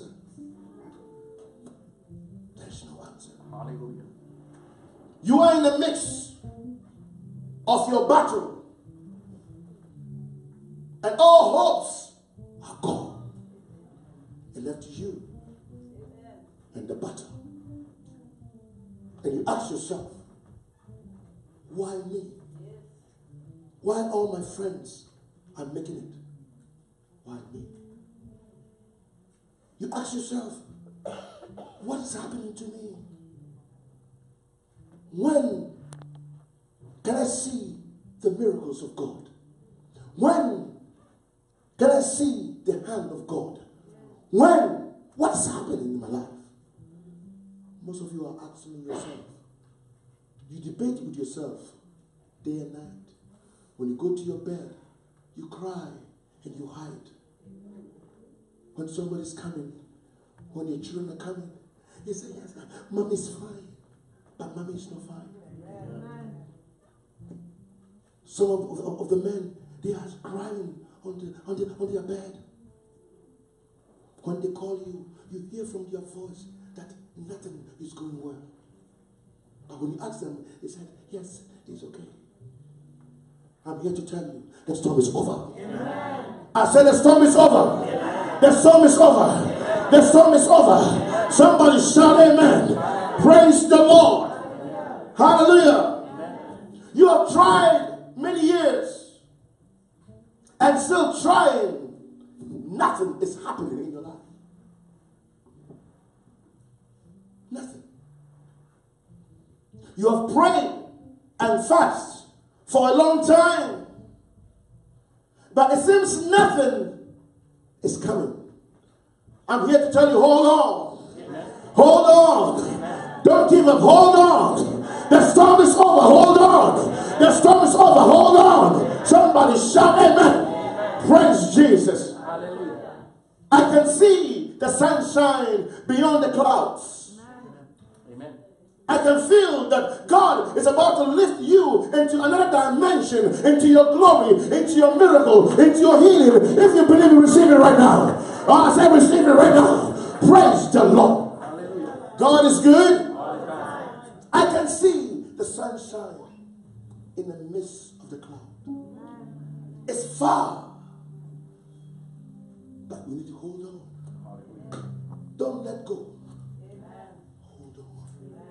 D: There's no answer.
A: Hallelujah.
D: You are in the midst of your battle. And all hopes are gone. It left you and the battle. And you ask yourself, why me? Why all my friends are making it? Why me? You ask yourself, what is happening to me? When can I see the miracles of God? When can I see the hand of God? When? What's happening in my life? Most of you are asking yourself. You debate with yourself day and night. When you go to your bed, you cry and you hide. When somebody's coming, when your children are coming, you say, yes, mommy's fine. But mommy is not fine. Some of the men, they are crying on their bed. When they call you, you hear from their voice that nothing is going well. But when you ask them, they said, yes, it's okay. I'm here to tell you, the storm is over. Amen. I said the storm is over. Amen. The storm is over. Amen. The storm is over. Somebody shout amen. Praise the Lord. Hallelujah. Amen. You have tried many years and still trying. Nothing is happening in your life. Nothing. You have prayed and fasted for a long time, but it seems nothing is coming. I'm here to tell you, hold on. Amen. Hold on. Amen. Don't give up. Hold on. The storm is over. Hold on. The storm is over. Hold on. Somebody shout amen. Amen. Praise Jesus. Hallelujah. I can see the sunshine beyond the clouds. Amen. I can feel that God is about to lift you into another dimension, into your glory, into your miracle, into your healing. If you believe it, receive it right now. I say receive it right now. Praise the Lord. Hallelujah. God is good. I can see the sunshine in the midst of the cloud. It's far, but we need to hold on. Don't let go. Hold on.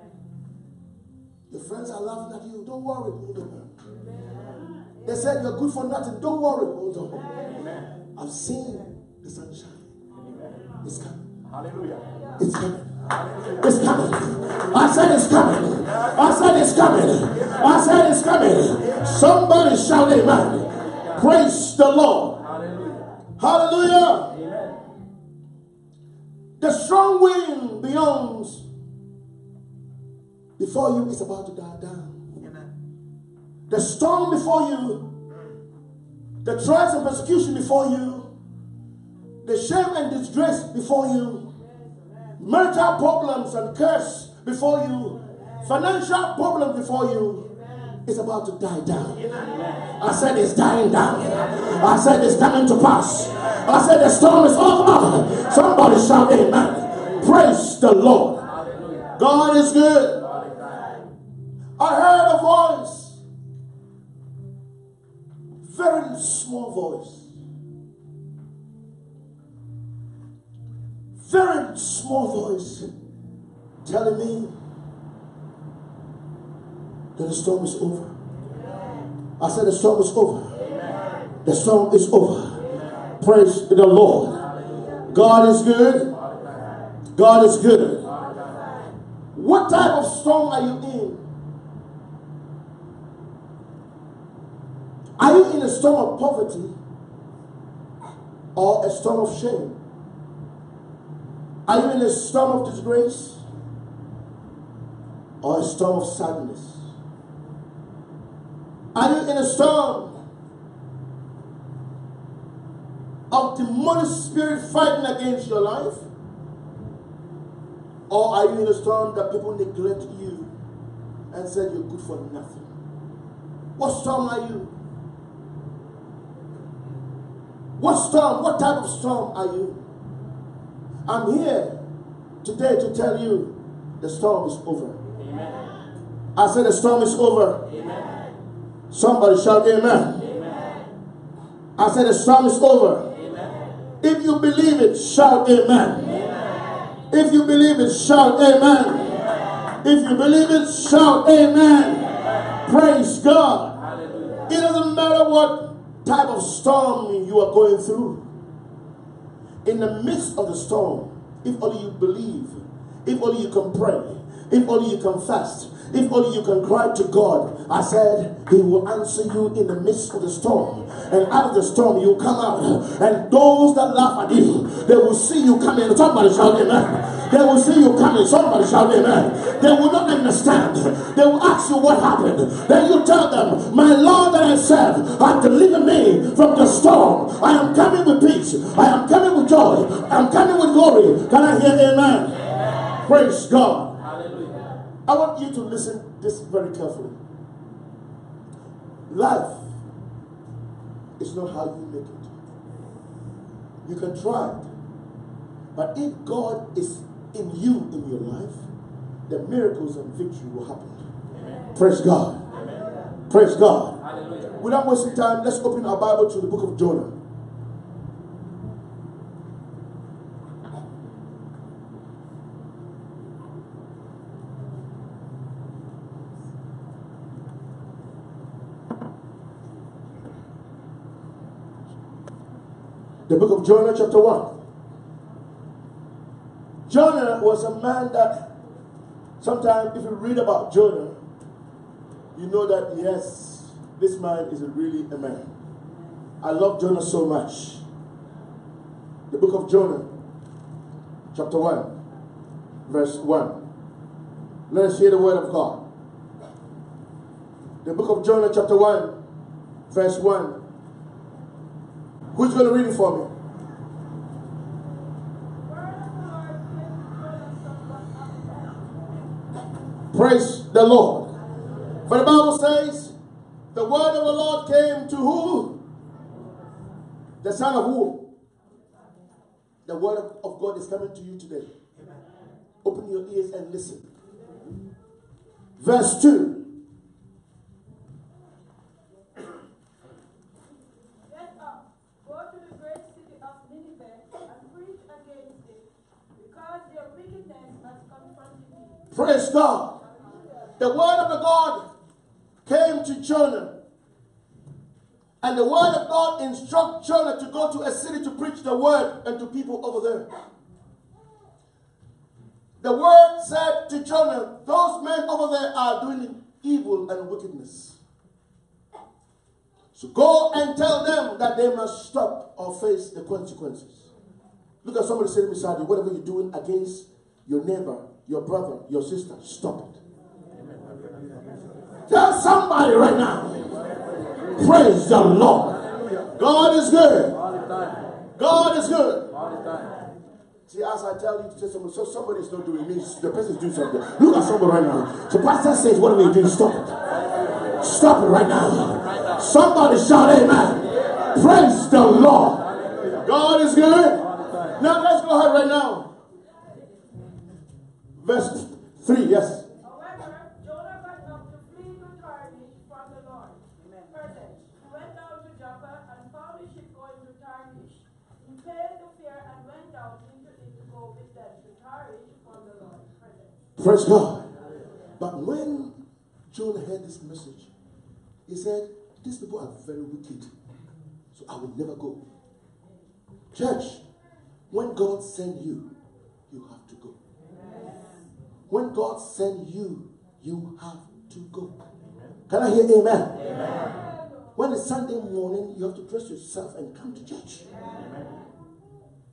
D: Your friends are laughing at you. Don't worry. Hold on. They said you're good for nothing. Don't worry. Hold on. I've seen the sunshine. It's coming. Hallelujah. It's coming. It's coming. I said it's coming. I said it's coming. I said it's coming. Somebody shout amen. Praise the Lord. Hallelujah. Hallelujah. Amen. The strong wind beyond before you is about to die down. Amen. The storm before you, the trials and persecution before you, the shame and disgrace before you, marital problems and curse before you, financial problems before you, is about to die down. I said it's dying down. I said it's coming to pass. I said the storm is over. Somebody shout amen. Praise the Lord. God is good. I heard a voice, very small voice, very small voice, telling me that the storm is over. I said the storm is over. The storm is over. Praise the Lord. God is good. God is good. What type of storm are you in? Are you in a storm of poverty or a storm of shame? Are you in a storm of disgrace? or a storm of sadness? Are you in a storm of demonic spirit fighting against your life? Or are you in a storm that people neglect you and said you're good for nothing? What storm are you? What storm? What type of storm are you? I'm here today to tell you the storm is over. Amen. I said the storm is over. Amen. Somebody shout amen. Amen. I said the storm is over. Amen. If you believe it, shout amen. Amen. If you believe it, shout amen. Amen. If you believe it, shout amen. Amen. Praise God. Hallelujah. It doesn't matter what type of storm you are going through. In the midst of the storm, if only you believe, if only you can pray, if only you can fast, if only you can cry to God, I said He will answer you in the midst of the storm. And out of the storm you come out, and those that laugh at you, they will see you coming. Somebody shout amen. They will see you coming. Somebody shout amen. They will not understand. They will ask you what happened. Then you tell them, my Lord that I serve has delivered me from the storm. I am coming with peace. I am coming with joy. I am coming with glory. Can I hear amen? Amen. Praise God. Hallelujah. I want you to listen this very carefully. Life is not how you make it. You can try it. But if God is in you, in your life, the miracles and victory will happen. Amen. Praise God. Amen. Praise God. Hallelujah. Without wasting time, let's open our Bible to the book of Jonah. The book of Jonah, chapter 1. Jonah was a man that sometimes if you read about Jonah, you know that yes, this man is really a man. I love Jonah so much. The book of Jonah, chapter 1, verse 1. Let us hear the word of God. The book of Jonah, chapter 1, verse 1. Who's going to read it for me? Praise the Lord. For the Bible says, the word of the Lord came to who? The son of who? The word of God is coming to you today. Open your ears and listen. Verse 2. Praise God. The word of the God came to Jonah. And the word of God instructed Jonah to go to a city to preach the word and to people over there. The word said to Jonah, those men over there are doing evil and wickedness. So go and tell them that they must stop or face the consequences. Look at somebody sitting beside you. Whatever you're doing against your neighbor, your brother, your sister, stop it. Tell somebody right now. Praise the Lord. God is good. God is good. See, as I tell you to tell somebody, so somebody's not doing me, the person's doing something. Look at somebody right now. So pastor says, what are we doing? Stop it. Stop it right now. Somebody shout amen. Praise the Lord. God is good. Now let's go ahead right now. Verse 3, yes.
F: However, Jonah got up to flee to Tarshish from the Lord. Present. He went down to Joppa and found a ship going to Tarshish. He paid the fare and went out into it to go with them to Tarshish from the Lord. Present.
D: Praise God. But when Jonah heard this message, he said, these people are very wicked, so I will never go. Church, when God sends you, you have to go. When God sends you, you have to go. Can I hear amen? Amen. When it's Sunday morning, you have to dress yourself and come to church. Amen.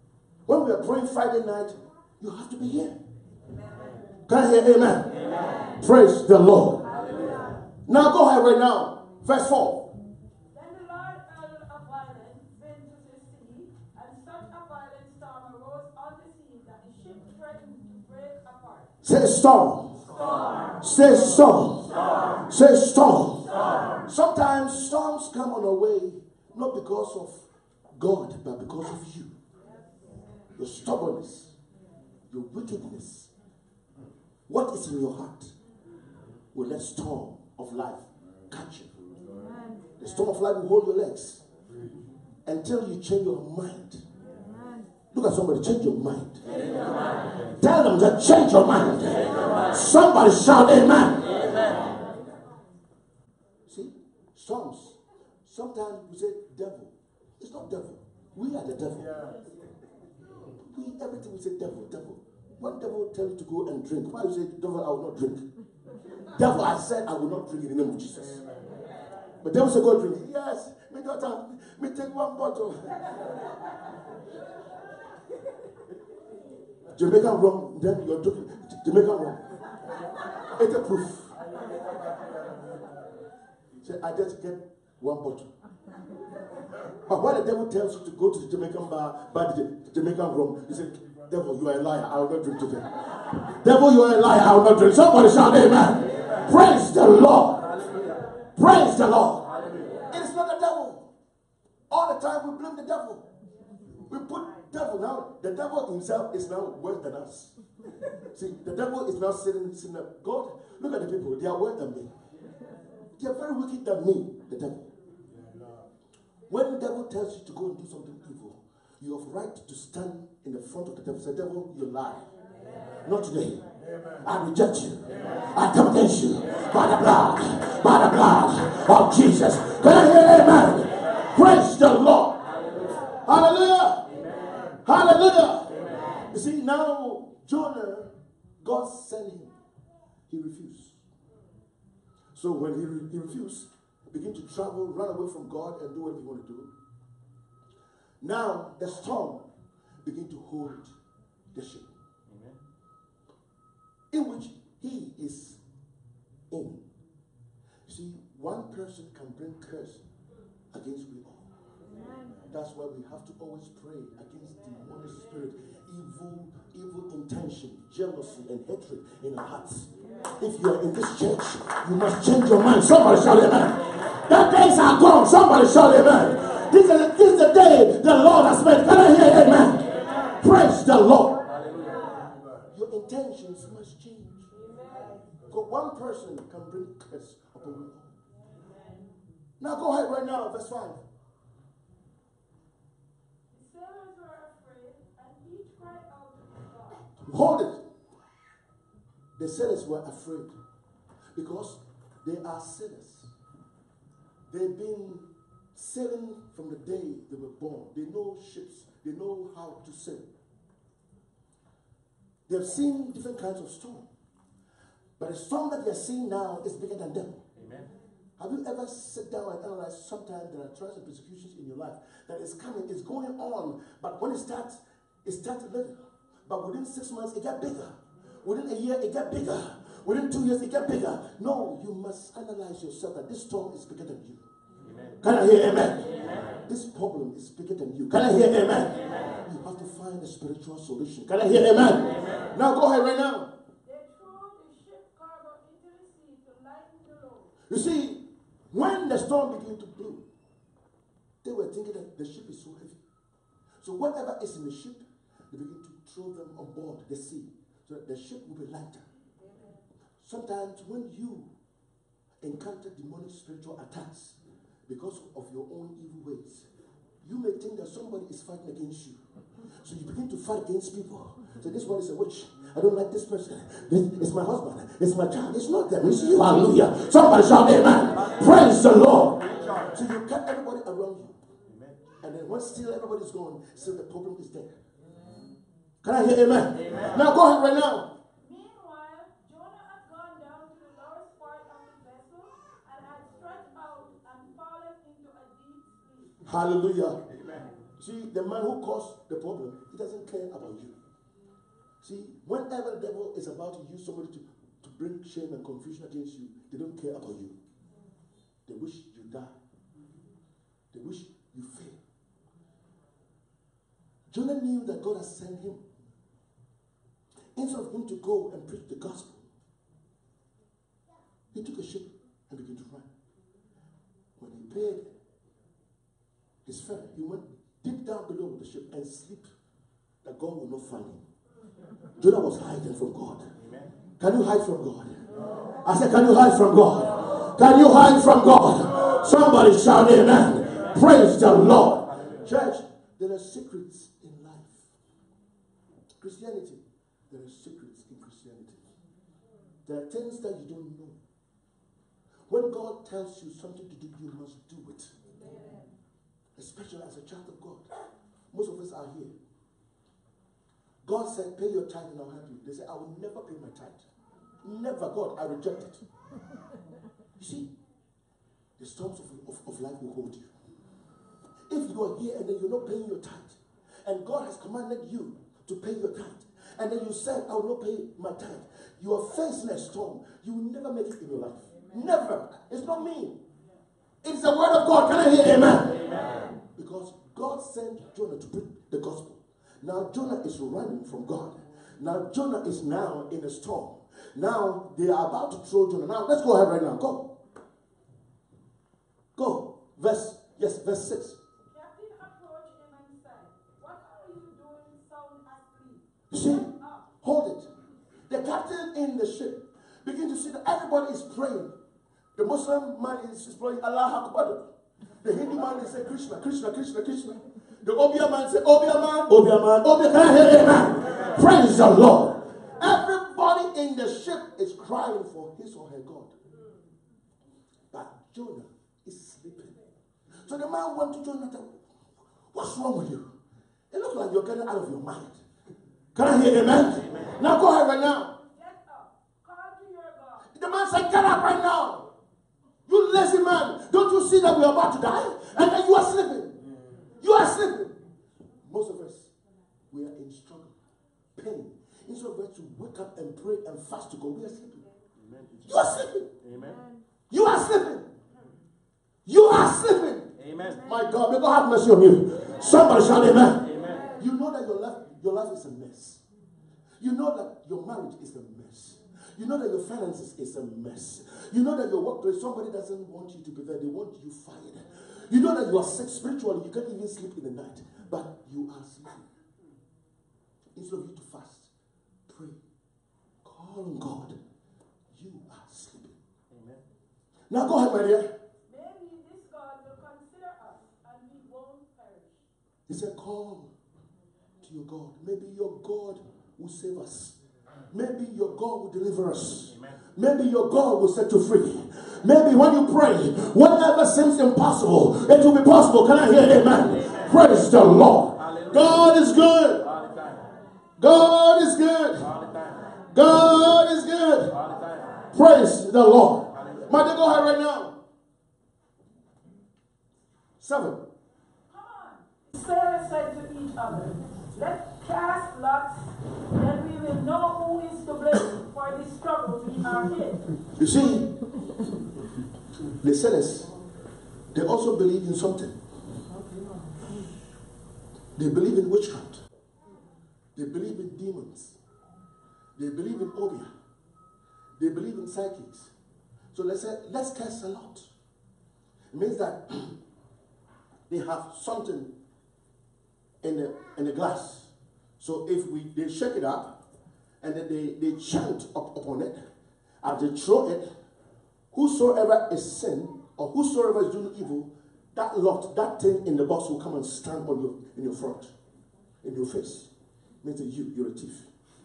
D: When we are praying Friday night, you have to be here. Amen. Can I hear amen? Amen. Praise the Lord. Now go ahead right now. Verse 4.
F: Then the Lord hurled a violent wind to the sea, and such a violent storm arose on the sea that the ship threatened to break apart.
D: Say storm. Say storm. Say storm. Sometimes storms come on our way not because of God, but because of you. Your stubbornness, your wickedness. What is in your heart will let storm of life catch you. The storm of life will hold your legs until you change your mind. Look at somebody, change your mind. Tell them to change your mind. Somebody shout amen. See, storms. Sometimes we say devil. It's not devil. We are the devil. Everything we say devil, devil. When devil tell you to go and drink, why you say devil, I will not drink? Devil, I said I will not drink in the name of Jesus. But devil said go drink. Yes, me daughter, me take one bottle. Jamaican rum, then you're drinking Jamaican rum. It's a proof. Say, I just get one bottle. But when the devil tells you to go to the Jamaican bar, buy the Jamaican rum, you say, devil, you are a liar. I will not drink today. Devil, you are a liar. I will not drink. Somebody shout amen. Praise the Lord. Praise the Lord. It is not the devil. All the time we blame the devil. We put devil now. The devil himself is now worse than us. See, the devil is now sitting there. God, look at the people. They are worse than me. They are very wicked than me, the devil. When the devil tells you to go and do something evil, you have right to stand in the front of the devil and say, devil, you lie. Not today. I reject you. I come against you by the blood of Jesus. Can I hear amen? Praise the Lord. Hallelujah. Hallelujah. You see, now Jonah, God sent him. He refused. So when he refused, he began to travel, run away from God, and do what he wanted to do. Now the storm began to hold the ship. Amen. In which he is in. You see, one person can bring curse against we all. Amen. That's why we have to always pray against demonic spirit, evil intention, jealousy, and hatred in our hearts. If you are in this church, you must change your mind. Somebody shout amen. The days are gone. Somebody shout amen. This is the day the Lord has made. Can I hear amen? Praise the Lord. Your intentions must change. Because one person can bring curse upon you. Now go ahead right now, verse 5.
F: The sailors were afraid, and each cried out to God.
D: Hold it. The sailors were afraid because they are sailors. They've been sailing from the day they were born. They know ships. They know how to sail. They've seen different kinds of storm. But the storm that they're seeing now is bigger than them. Amen. Have you ever sat down and analyzed sometimes there are trials and persecutions in your life that is coming, it's going on, but when it starts little. But within 6 months, it got bigger. Within a year, it got bigger. Within 2 years, it got bigger. No, you must analyze yourself that this storm is bigger than you. Amen. Can I hear amen? Amen? This problem is bigger than you. Can I hear amen? Amen? You have to find a spiritual solution. Can I hear amen? Amen? Now go ahead right now.
F: They threw the ship cargo into the sea to lighten the load.
D: You see, when the storm began to blow, they were thinking that the ship is so heavy. So whatever is in the ship, they begin to throw them on board the sea so that the ship will be lighter. Sometimes when you encounter demonic spiritual attacks because of your own evil ways, you may think that somebody is fighting against you. So you begin to fight against people. So this one is a witch. I don't like this person. It's my husband. It's my child. It's not them. It's you. Hallelujah. Somebody shout amen. Praise the Lord. So you cut everybody around you. And then once still everybody's gone, still the problem is there. Can I hear amen? Amen? Now go ahead right now.
F: Meanwhile, Jonah had gone down to the lowest part of the vessel and had stretched out and fallen into a deep sleep.
D: Hallelujah. Amen. See, the man who caused the problem, he doesn't care about you. See, whenever the devil is about to use somebody to bring shame and confusion against you. They don't care about you. They wish you die. They wish you fail. Jonah knew that God has sent him. Instead of him to go and preach the gospel, he took a ship and began to run. When he paid his fare, he went deep down below the ship and sleep that God will not find him. Jonah was hiding from God. Amen. Can you hide from God? I said, can you hide from God? Can you hide from God? Somebody shout amen. Praise the Lord. Church, there are secrets in life. Christianity, there are secrets in Christianity. There are things that you don't know. When God tells you something to do, you must do it. Especially as a child of God. Most of us are here. God said, pay your tithe and I'll help you. They say, I will never pay my tithe. Never, God, I reject it. You see, the storms of life will hold you. If you are here and then you're not paying your tithe, and God has commanded you to pay your tithe, and then you said, I will not pay my tithe, you are facing a storm. You will never make it in your life. Never. It's not me. It's the word of God. Can I hear amen? Amen. Because God sent Jonah to preach the gospel. Now Jonah is running from God. Now Jonah is now in a storm. Now they are about to throw Jonah. Now let's go ahead right now. Go. Go. Verse 6.
F: Captain approached him and said, what are you doing sound asleep?
D: See? Hold it. The captain in the ship begin to see that everybody is praying. The Muslim man is praying Allah Akbar. The Hindu man is saying Krishna, Krishna, Krishna, Krishna. The Obeah man says Obeah man, Obeah man, Obeah. Can I hear amen? Praise the Lord. Everybody in the ship is crying for his or her God. But Jonah is sleeping. So the man went to Jonah and said, what's wrong with you? It looks like you're getting out of your mind. Can I hear amen? Now go ahead right now.
F: Get up. Call to your God.
D: The man said, get up right now. You lazy man. Don't you see that we are about to die? And then you are sleeping. You are sleeping. Most of us, we are in struggle, pain. Instead of us to wake up and pray and fast to God, we are sleeping. Amen. You are sleeping. Amen. You are sleeping. You are sleeping. Amen. My God, may God have mercy on you. Somebody shout amen. Amen. You know that your life is a mess. You know that your marriage is a mess. You know that your finances is a mess. You know that your workplace, somebody doesn't want you to be there. They want you fired. You know that you are sick spiritually. You can't even sleep in the night. But you are sleeping. Instead of you to fast, pray, call on God, you are sleeping. Amen. Now go ahead, my dear.
F: Maybe this God will consider us and we won't perish.
D: He said, call to your God. Maybe your God will save us. Maybe your God will deliver us. Amen. Maybe your God will set you free. Maybe when you pray, whatever seems impossible, it will be possible. Can I hear amen? Amen. Praise the Lord. Hallelujah. God is good. God is good. God is good. Praise the Lord. My dear, go ahead right now. 7.
F: Come on. Sarah said to each other, let's cast lots, then we will know who is to blame for this struggle we are in.
D: You see, the sinners, they also believe in something. They believe in witchcraft. They believe in demons. They believe in Obeah. They believe in psychics. So let's say, let's cast a lot. It means that they have something in the glass. So if they shake it up and then they chant upon it, and they throw it, whosoever is sin or whosoever is doing evil, that lot, that thing in the box will come and stand on you in your front, in your face. It means that you're a thief.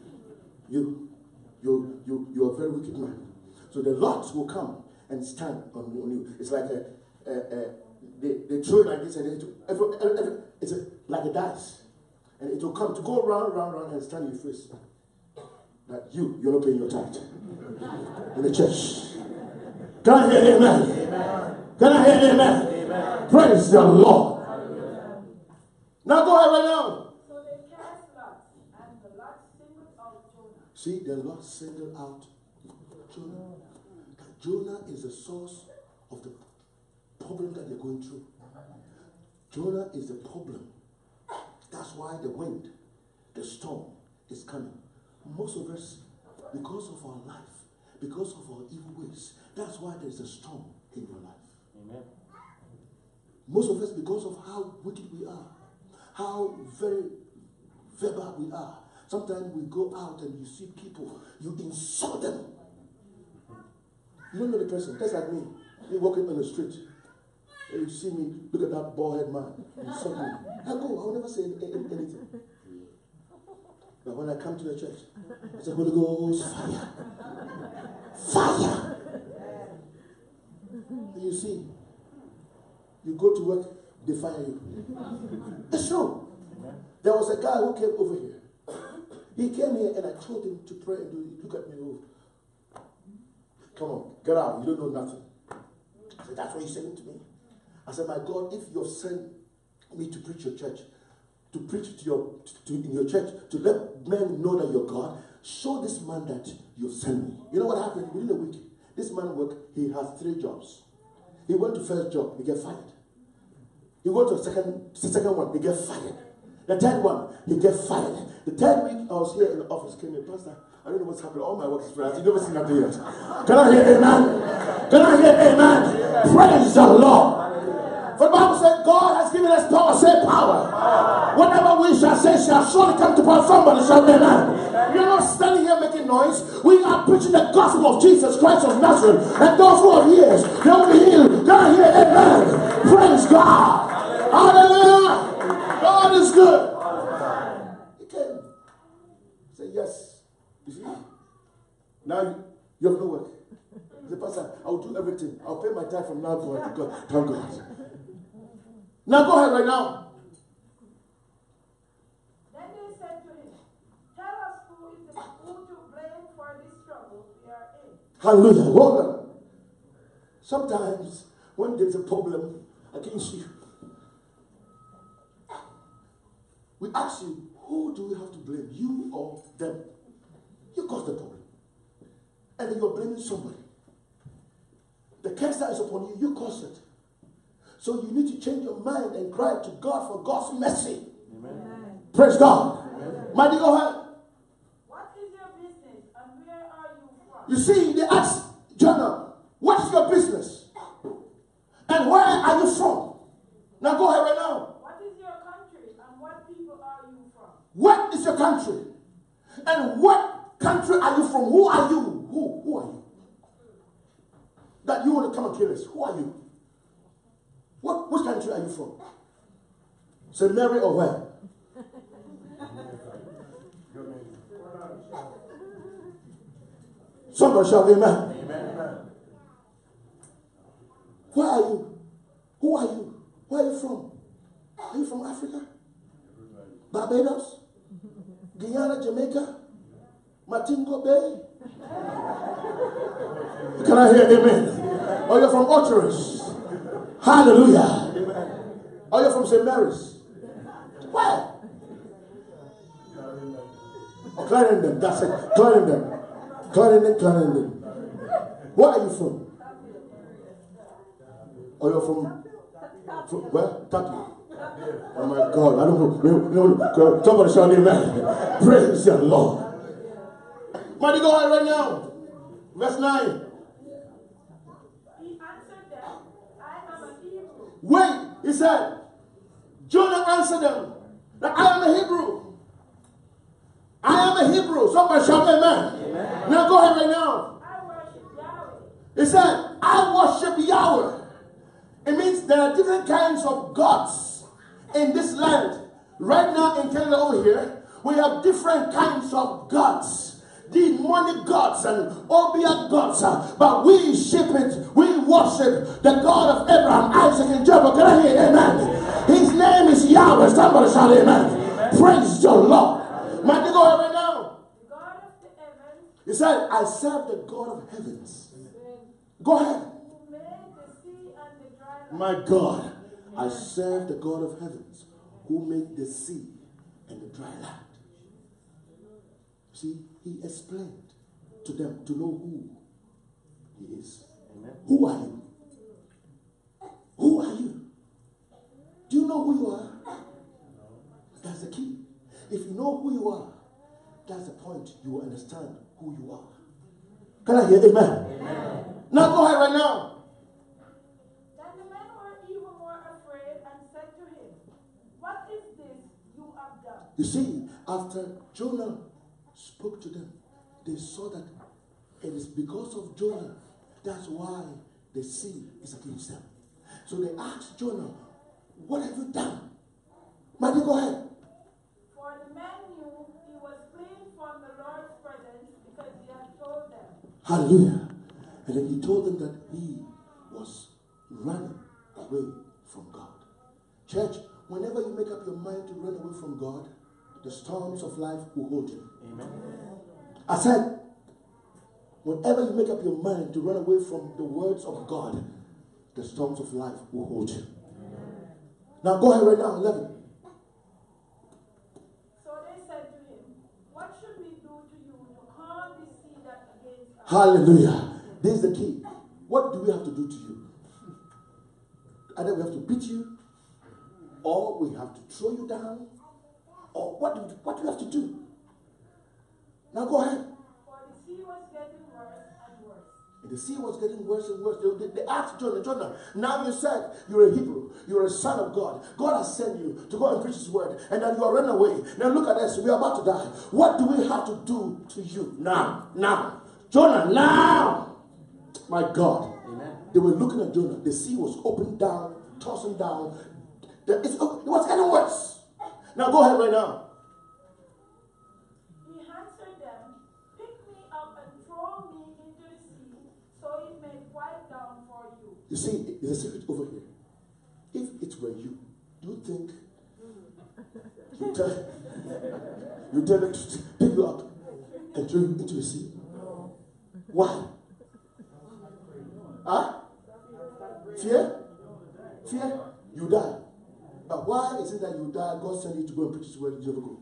D: You're a very wicked man. So the lot will come and stand on you. It's like they throw it like this, and it's like a dice, and it will come to go round, and stand in your face. That you're not paying your tithe in the church. Can I hear amen? Amen. Can I hear amen? Amen. Praise the Lord. Hallelujah. Now go ahead right now.
F: So they cast lots, and the lot singled out Jonah.
D: See, the Lord singled out Jonah. That Jonah is the source of the problem that they're going through. Jonah is the problem. That's why the wind, the storm is coming. Most of us, because of our life, because of our evil ways, that's why there's a storm in your life.
G: Amen.
D: Most of us, because of how wicked we are, how very verbal we are. Sometimes we go out and you see people, you insult them. You don't know the person. That's like me. You're walking on the street. And you see me, look at that bald-headed man. You insult me. I go, I will never say anything. But when I come to the church, I say, Holy Ghost, fire. Fire. And you see, you go to work, they fire you. It's true. There was a guy who came over here. He came here and I told him to pray and do it. Look at me. Oh. Come on, get out. You don't know nothing. I said, that's what he's saying to me. I said, my God, if you've sent me to preach your church, to preach in your church, to let men know that you're God, show this man that you've sent me. You know what happened? Within a week, this man worked, he has 3 jobs. He went to first job, he get fired. He went to the second one, he get fired. The third one, he get fired. The third week, I was here in the office, came in, Pastor, I don't know what's happening. All my work is freelance. You've never seen nothing yet. Can I hear amen? Can I hear amen? Praise the Lord. For the Bible said, God has given us power. Say power. Whatever we shall say shall surely come to pass. Somebody shall amen. You're not standing here making noise. We are preaching the gospel of Jesus Christ of Nazareth. And those who have ears, they will be healed. Can I hear amen? Praise God. Hallelujah. God is good. He came. Say yes. You see? Now you have no work. The pastor, I'll do everything. I'll pay my tithe from now to God. Thank God. Now go ahead right now.
F: Then they said to him, tell us who to blame for this trouble we are in.
D: Hallelujah. Hold on. Sometimes when there's a problem against you, we ask you, who do we have to blame? You or them? You caused the problem. And then you're blaming somebody. The curse that is upon you, you caused it. So you need to change your mind and cry to God for God's mercy.
G: Amen.
D: Praise God. Mighty, go ahead.
F: What is your business and where are you from?
D: You see, they asked Jonah, what is your business? And where are you from? Now go ahead right now.
F: What is your country and what people are you from?
D: What is your country? And what country are you from? Who are you? Who are you? That you want to come and kill us. Who are you? Which country are you from? St. Mary or where? Somebody shout amen.
G: Amen.
D: Where are you? Who are you? Where are you from? Are you from Africa? Barbados? Guyana, Jamaica? Martingo Bay? Can I hear amen? Or you're from Utterance? Hallelujah. Or you're from St. Mary's? Where? Oh, Clarendon, that's it. Clarendon. Where are you from? Or you're from where? Tapi. Oh my God, I don't know. Somebody shout amen. Praise the Lord. Mighty go ahead right now. Verse 9.
F: He answered them, I am a Hebrew.
D: Wait, he said, Jonah answered them that I am a Hebrew. I am a Hebrew. Somebody shout amen. Now go ahead right now.
F: I worship Yahweh.
D: He said, I worship Yahweh. It means there are different kinds of gods in this land. Right now in Canada over here, we have different kinds of gods. Demonic gods and obeah gods. But we ship it. We worship the God of Abraham, Isaac, and Jacob. Can I hear amen? His name is Yahweh. Somebody shout amen. Praise the Lord. Might you go ahead right now?
F: The God of the heavens.
D: He said, I serve the God of heavens. Go ahead.
F: Who made the sea and the dry land.
D: My God, I serve the God of heavens who made the sea and the dry land. See, he explained to them to know who He is. Who are you? Who are you? Do you know who you are? That's the key. If you know who you are, that's the point. You will understand who you are. Can I hear amen? Amen. Now go ahead right now.
F: Then the men were even more afraid and said to him, "What is this you have done?"
D: You see, after Jonah spoke to them, they saw that it is because of Jonah. That's why the sea is against them. So they asked Jonah, "What have you done?" Mighty, go ahead.
F: For the men knew he was fleeing from the Lord's presence because he had told them.
D: Hallelujah. And then he told them that he was running away from God. Church, whenever you make up your mind to run away from God, the storms of life will hold you. Amen. I said, whenever you make up your mind to run away from the words of God, the storms of life will hold you. Amen. Now go ahead right now, 11.
F: So they said to him, "What should we do to you to calm this sea that against us?"
D: Hallelujah. This is the key. What do we have to do to you? Either we have to beat you, or we have to throw you down, or what do we have to do? Now go ahead.
F: For the sea was getting worse and worse.
D: And the sea was getting worse and worse. They asked Jonah, "Now you said you're a Hebrew, you're a son of God. God has sent you to go and preach his word, and that you are running away. Now look at us, we are about to die. What do we have to do to you now? Now. Jonah, now!" My God. Amen. They were looking at Jonah. The sea was open down, tossing down. It was getting worse. Now go ahead right now.
F: He answered them, "Pick me up and throw me into the sea, so it may quiet down for you."
D: You see, there's a secret over here. If it were you, do you think you tell them to pick you up and throw you into the sea? Why? Huh? Fear? Fear? You die. But why is it that you die? God sent you to go and preach his word, you never go.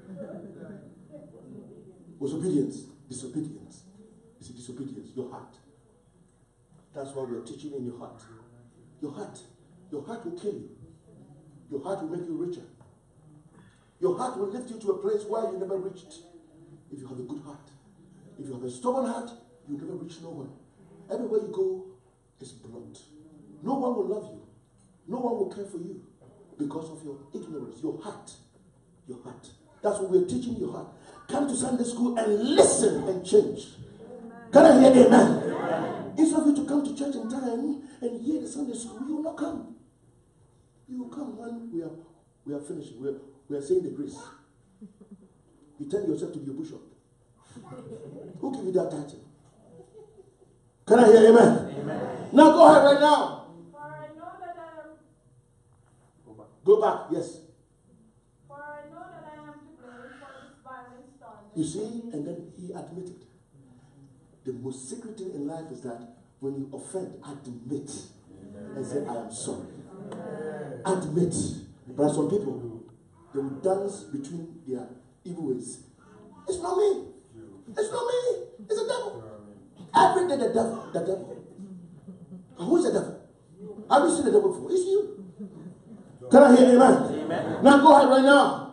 D: Was obedience. Disobedience. It's a disobedience. Your heart. That's why we are teaching in your heart. Your heart. Your heart will kill you. Your heart will make you richer. Your heart will lift you to a place where you never reached. If you have a good heart. If you have a stubborn heart, you never reach nowhere. Everywhere you go is blunt. No one will love you. No one will care for you because of your ignorance, your heart. Your heart. That's what we're teaching your heart. Come to Sunday school and listen and change. Amen. Can I hear amen? Amen? Instead of you to come to church in time and hear the Sunday school, you will not come. You will come when we are finished. We are saying the grace. You tell yourself to be a bishop. Who give you that title? Can I hear amen? Amen. Now go ahead right now.
F: For I know that I am.
D: Go back, yes.
F: For I know that I am to blame for this violent storm.
D: You see, and then he admitted. The most secret thing in life is that when you offend, admit. Amen. And say, "I am sorry." Amen. Admit. But some people, they will dance between their evil ways. It's not me. It's not me. It's the devil. Every day the devil. And who is the devil? Have you seen the devil before? It's you. Can I hear amen? Amen. Now go ahead right now.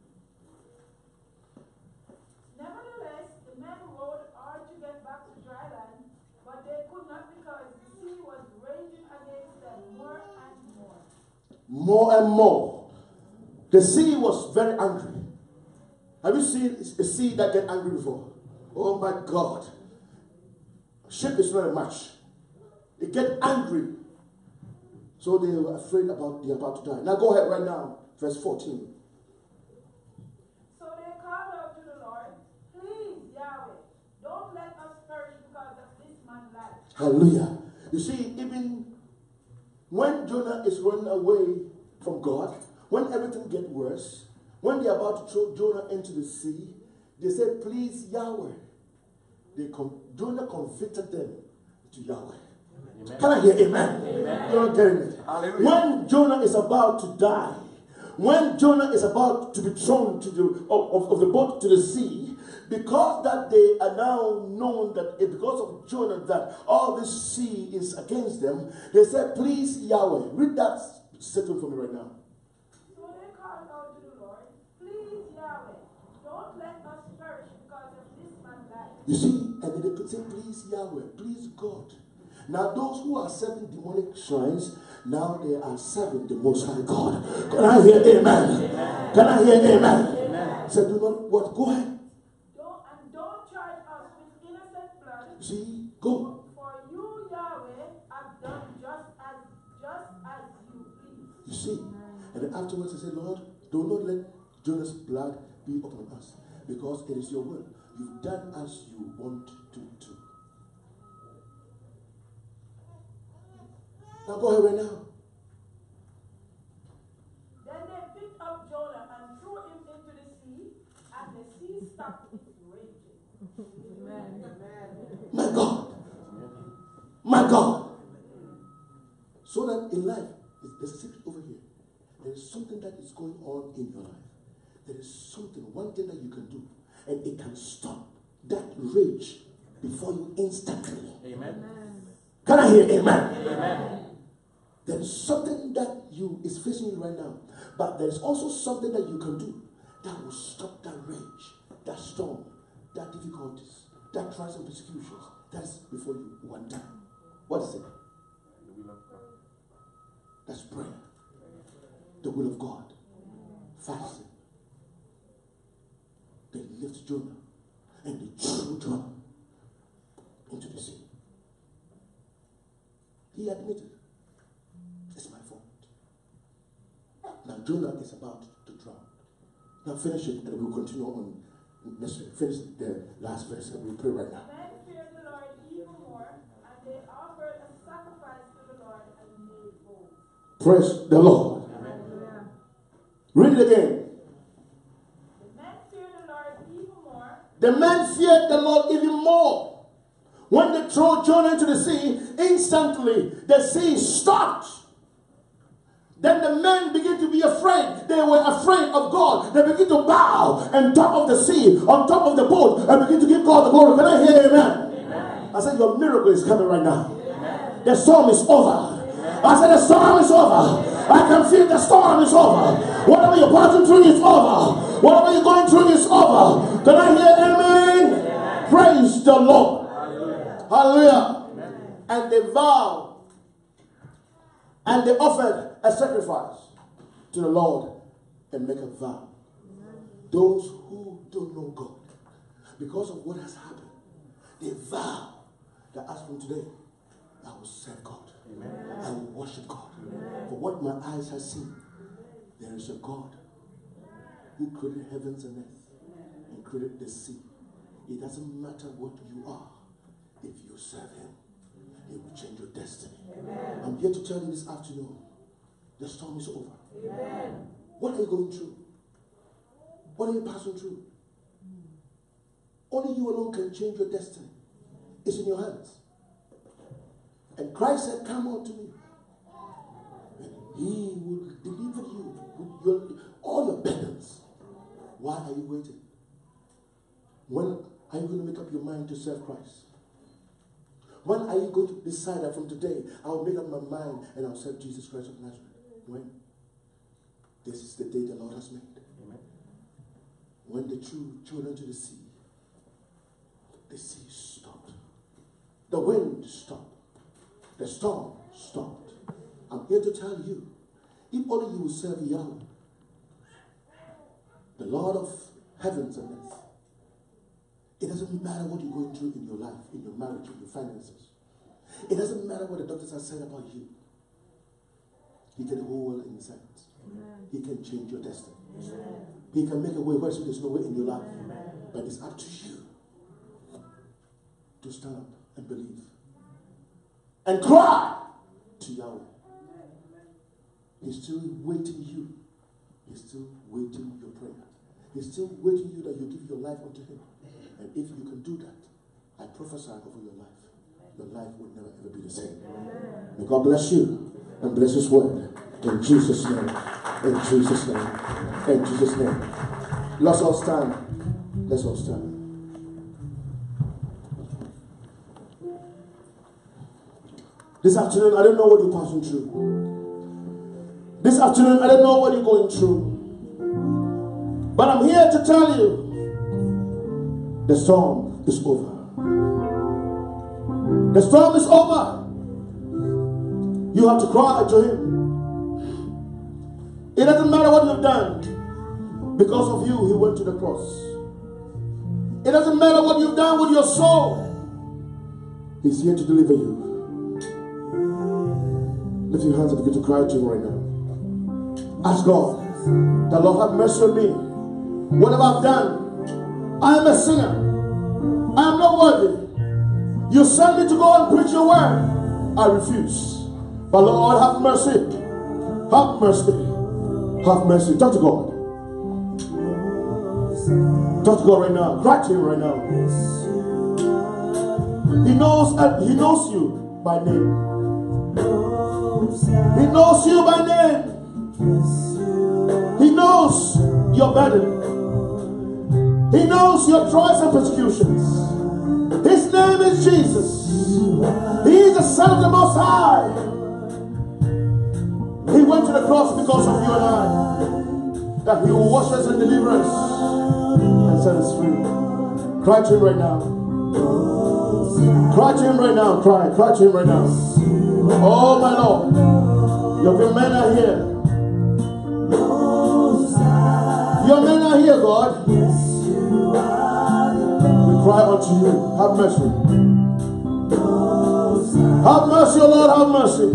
F: Nevertheless, the men rowed hard to get back to dry land, but they could not because the sea was raging against them more and more.
D: More and more. The sea was very angry. Have you seen a sea that get angry before? Oh my God. Ship is not a match. They get angry. So they were afraid about they're about to die. Now go ahead right now. Verse 14.
F: So they called out to the Lord, "Please, Yahweh, don't let us perish because of this man's life."
D: Hallelujah. You see, even when Jonah is running away from God, when everything gets worse, when they're about to throw Jonah into the sea, they said, "Please, Yahweh." Jonah convicted them to Yahweh. Amen. Can I hear amen? Amen. You're not getting it. Hallelujah. When Jonah is about to die, when Jonah is about to be thrown to of the boat to the sea, because that they are now known that because of Jonah that all this sea is against them, they said, please Yahweh. Read that statement for me right now.
F: So they called out to the Lord, please Yahweh, don't let us perish because of this man's life.
D: You see, and then they could say, please Yahweh, please God. Now those who are serving demonic shrines, now they are serving the Most High God. Can I hear amen? Amen. Can I hear amen? Amen. So do not, what? Go ahead.
F: Don't charge us with innocent blood.
D: See, go.
F: For you, Yahweh, have done just as you please.
D: You see, and then afterwards he said, Lord, do not let Jonah's blood be upon us, because it is your will. You've done as you want to do. Now go ahead right now.
F: Then they picked up Jonah and threw him into the sea, and the sea stopped its raging. Amen.
D: My God. My God. So that in life, there's a secret over here. There is something that is going on in your life. There is something, one thing that you can do, and it can stop that rage before you instantly.
A: Amen.
D: Can I hear amen?
A: Amen.
D: There is something that is facing you right now, but there is also something that you can do that will stop that rage, that storm, that difficulties, that trials and persecutions. That's before you one time. What is it?
A: The will of God.
D: That's prayer. The will of God. Fasting. They lifted Jonah and they threw Jonah into the sea. He admitted, it's my fault. Now Jonah is about to drown. Now finish it and we'll continue on next week. Finish the last verse and we'll pray right now.
F: Men feared the Lord even more, and they offered a sacrifice to the Lord and made vows.
D: Praise the Lord.
A: Amen.
D: Read it again.
F: The men feared the Lord even more.
D: The men feared the Lord even more. When they threw Jonah into the sea, instantly the sea stopped. Then the men began to be afraid. They were afraid of God. They began to bow on top of the sea, on top of the boat, and begin to give God the glory. Can I hear amen? Amen. I said, your miracle is coming right now. Amen. The storm is over. Amen. I said, the storm is over. I can feel the storm is over. Whatever you're passing through is over. Whatever you're going through is over. Can I hear amen? Amen. Praise the Lord. Hallelujah. Hallelujah. Amen. And they vowed and they offered a sacrifice to the Lord and make a vow. Amen. Those who don't know God, because of what has happened, they vow that as from today, I will serve God. Amen. I will worship God. Amen. For what my eyes have seen, there is a God who created heavens and earth and created the sea. It doesn't matter what you are, if you serve Him, He will change your destiny. Amen. I'm here to tell you this afternoon, the storm is over. Amen. What are you going through? What are you passing through? Only you alone can change your destiny. It's in your hands. And Christ said, come unto me. And He will deliver you with all your burdens. Why are you waiting? When are you going to make up your mind to serve Christ? When are you going to decide that from today, I will make up my mind and I'll serve Jesus Christ of Nazareth? When? This is the day the Lord has made. Amen. When they threw Jonah into the sea stopped. The wind stopped. The storm stopped. I'm here to tell you, if only you will serve Yahweh, the Lord of heavens and earth, it doesn't matter what you're going through in your life, in your marriage, in your finances. It doesn't matter what the doctors have said about you. He can hold in his hands. Amen. He can change your destiny. Amen. He can make a way where there's no way in your life. Amen. But it's up to you to stand up and believe. And cry to Yahweh. He's still waiting you. He's still waiting your prayer. He's still waiting you that you give your life unto Him. And if you can do that, I prophesy over your life. Your life will never ever be the same. Amen. May God bless you and bless His word. In Jesus' name. In Jesus' name. In Jesus' name. Let's all stand. Let's all stand. This afternoon, I don't know what you're passing through. This afternoon, I don't know what you're going through. But I'm here to tell you, the storm is over. The storm is over. You have to cry to Him. It doesn't matter what you've done. Because of you, He went to the cross. It doesn't matter what you've done with your soul. He's here to deliver you. Lift your hands and begin to cry to Him right now. Ask God, the Lord have mercy on me. Whatever I've done, I am a sinner. I am not worthy. You sent me to go and preach your word. I refuse. But Lord, have mercy. Have mercy. Have mercy. Talk to God. Talk to God right now. Cry to Him right now. He knows you by name. He knows you by name. He knows your burden. He knows your trials and persecutions. His name is Jesus. He is the Son of the Most High. He went to the cross because of you and I, that He will wash us and deliver us and set us free. Cry to Him right now. Cry to Him right now. Cry to Him right now. Oh my Lord, your men are here. Your men are here, God. We cry unto you. Have mercy. Have mercy, O Lord, have mercy.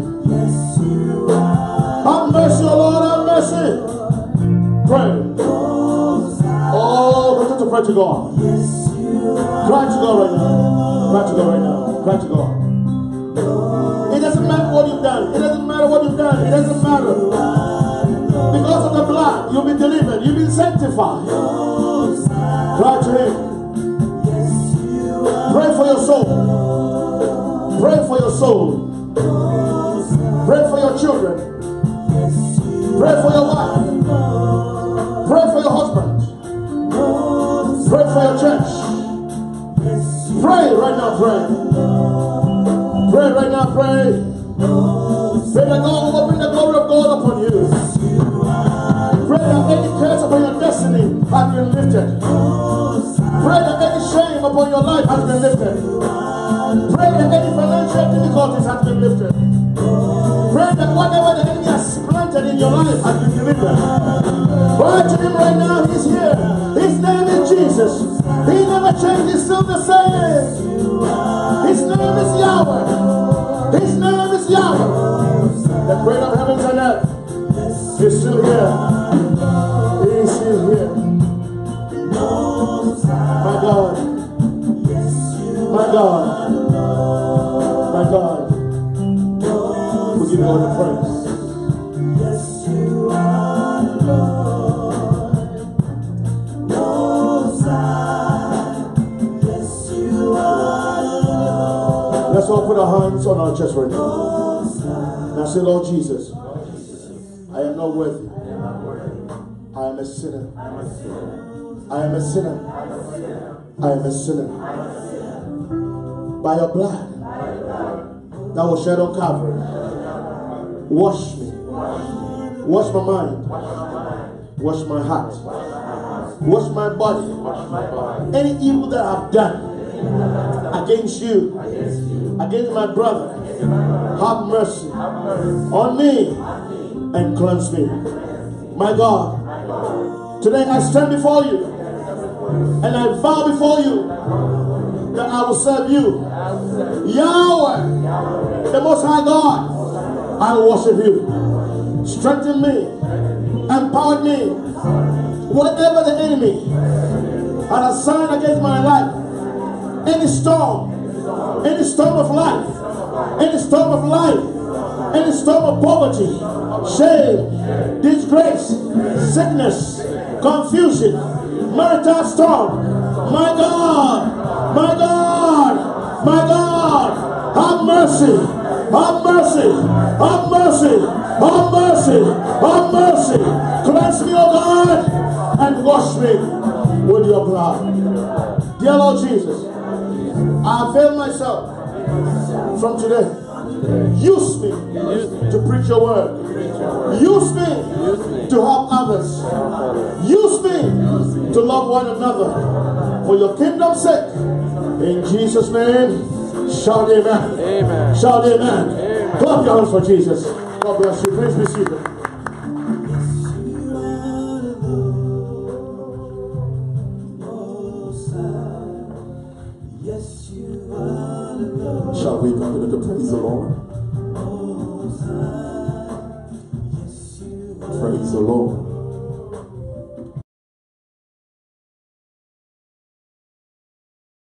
D: Have mercy, O Lord, have mercy. Pray. Oh, continue to pray to God. Cry to God right now. Cry to God right now. Cry to God. It doesn't matter what you've done. It doesn't matter what you've done. It doesn't matter. Because of the blood, you'll be delivered. You'll be sanctified. Cry to Him. Pray for your soul. Pray for your soul. Pray for your children. Pray for your wife. Pray for your husband. Pray for your church. Pray right now, pray. Pray right now, pray. Pray that God will open the glory of God upon you. Pray that any curse upon your destiny has been lifted. Pray that any shame upon your life has been lifted. Pray that any financial difficulties has been lifted. Pray that whatever the enemy has planted in your life has been delivered. Cry to Him right now. He's here. His name is Jesus. He never changed. He's still the same. His name is Yahweh. His name is Yahweh. The creator of heavens and earth. He's still here. He's still here. My God. My God. My God. We give you all the praise. Yes, you are Lord. Most High. Yes, you are Lord. Let's all put our hands on our chest right now. Now say, Lord Jesus, I am not worthy. I am a sinner. I am a sinner. I am a sinner. By your blood that was shed on Calvary, wash me. Wash my mind. Wash my heart. Wash my body. Any evil that I've done against you, against my brother, have mercy on me and cleanse me. My God, today I stand before you and I vow before you that I will serve you. Yahweh, the Most High God, I will worship you. Strengthen me, empower me. Whatever the enemy had assigned against my life, any storm of life, any storm of life, any storm of poverty, shame, disgrace, sickness, confusion, marital storm, my God, my God, my God, have mercy, have mercy, have mercy, have mercy, have mercy. Cleanse me, O God, and wash me with your blood. Dear Lord Jesus, I avail myself from today Use me to preach your word. Use me to help others. Use me to love one another for your kingdom's sake. In Jesus' name, shout amen.
G: Amen.
D: Shout amen. Clap your hands for Jesus. God bless you. Please be seated.
A: Shall we continue to praise the Lord? Praise the Lord.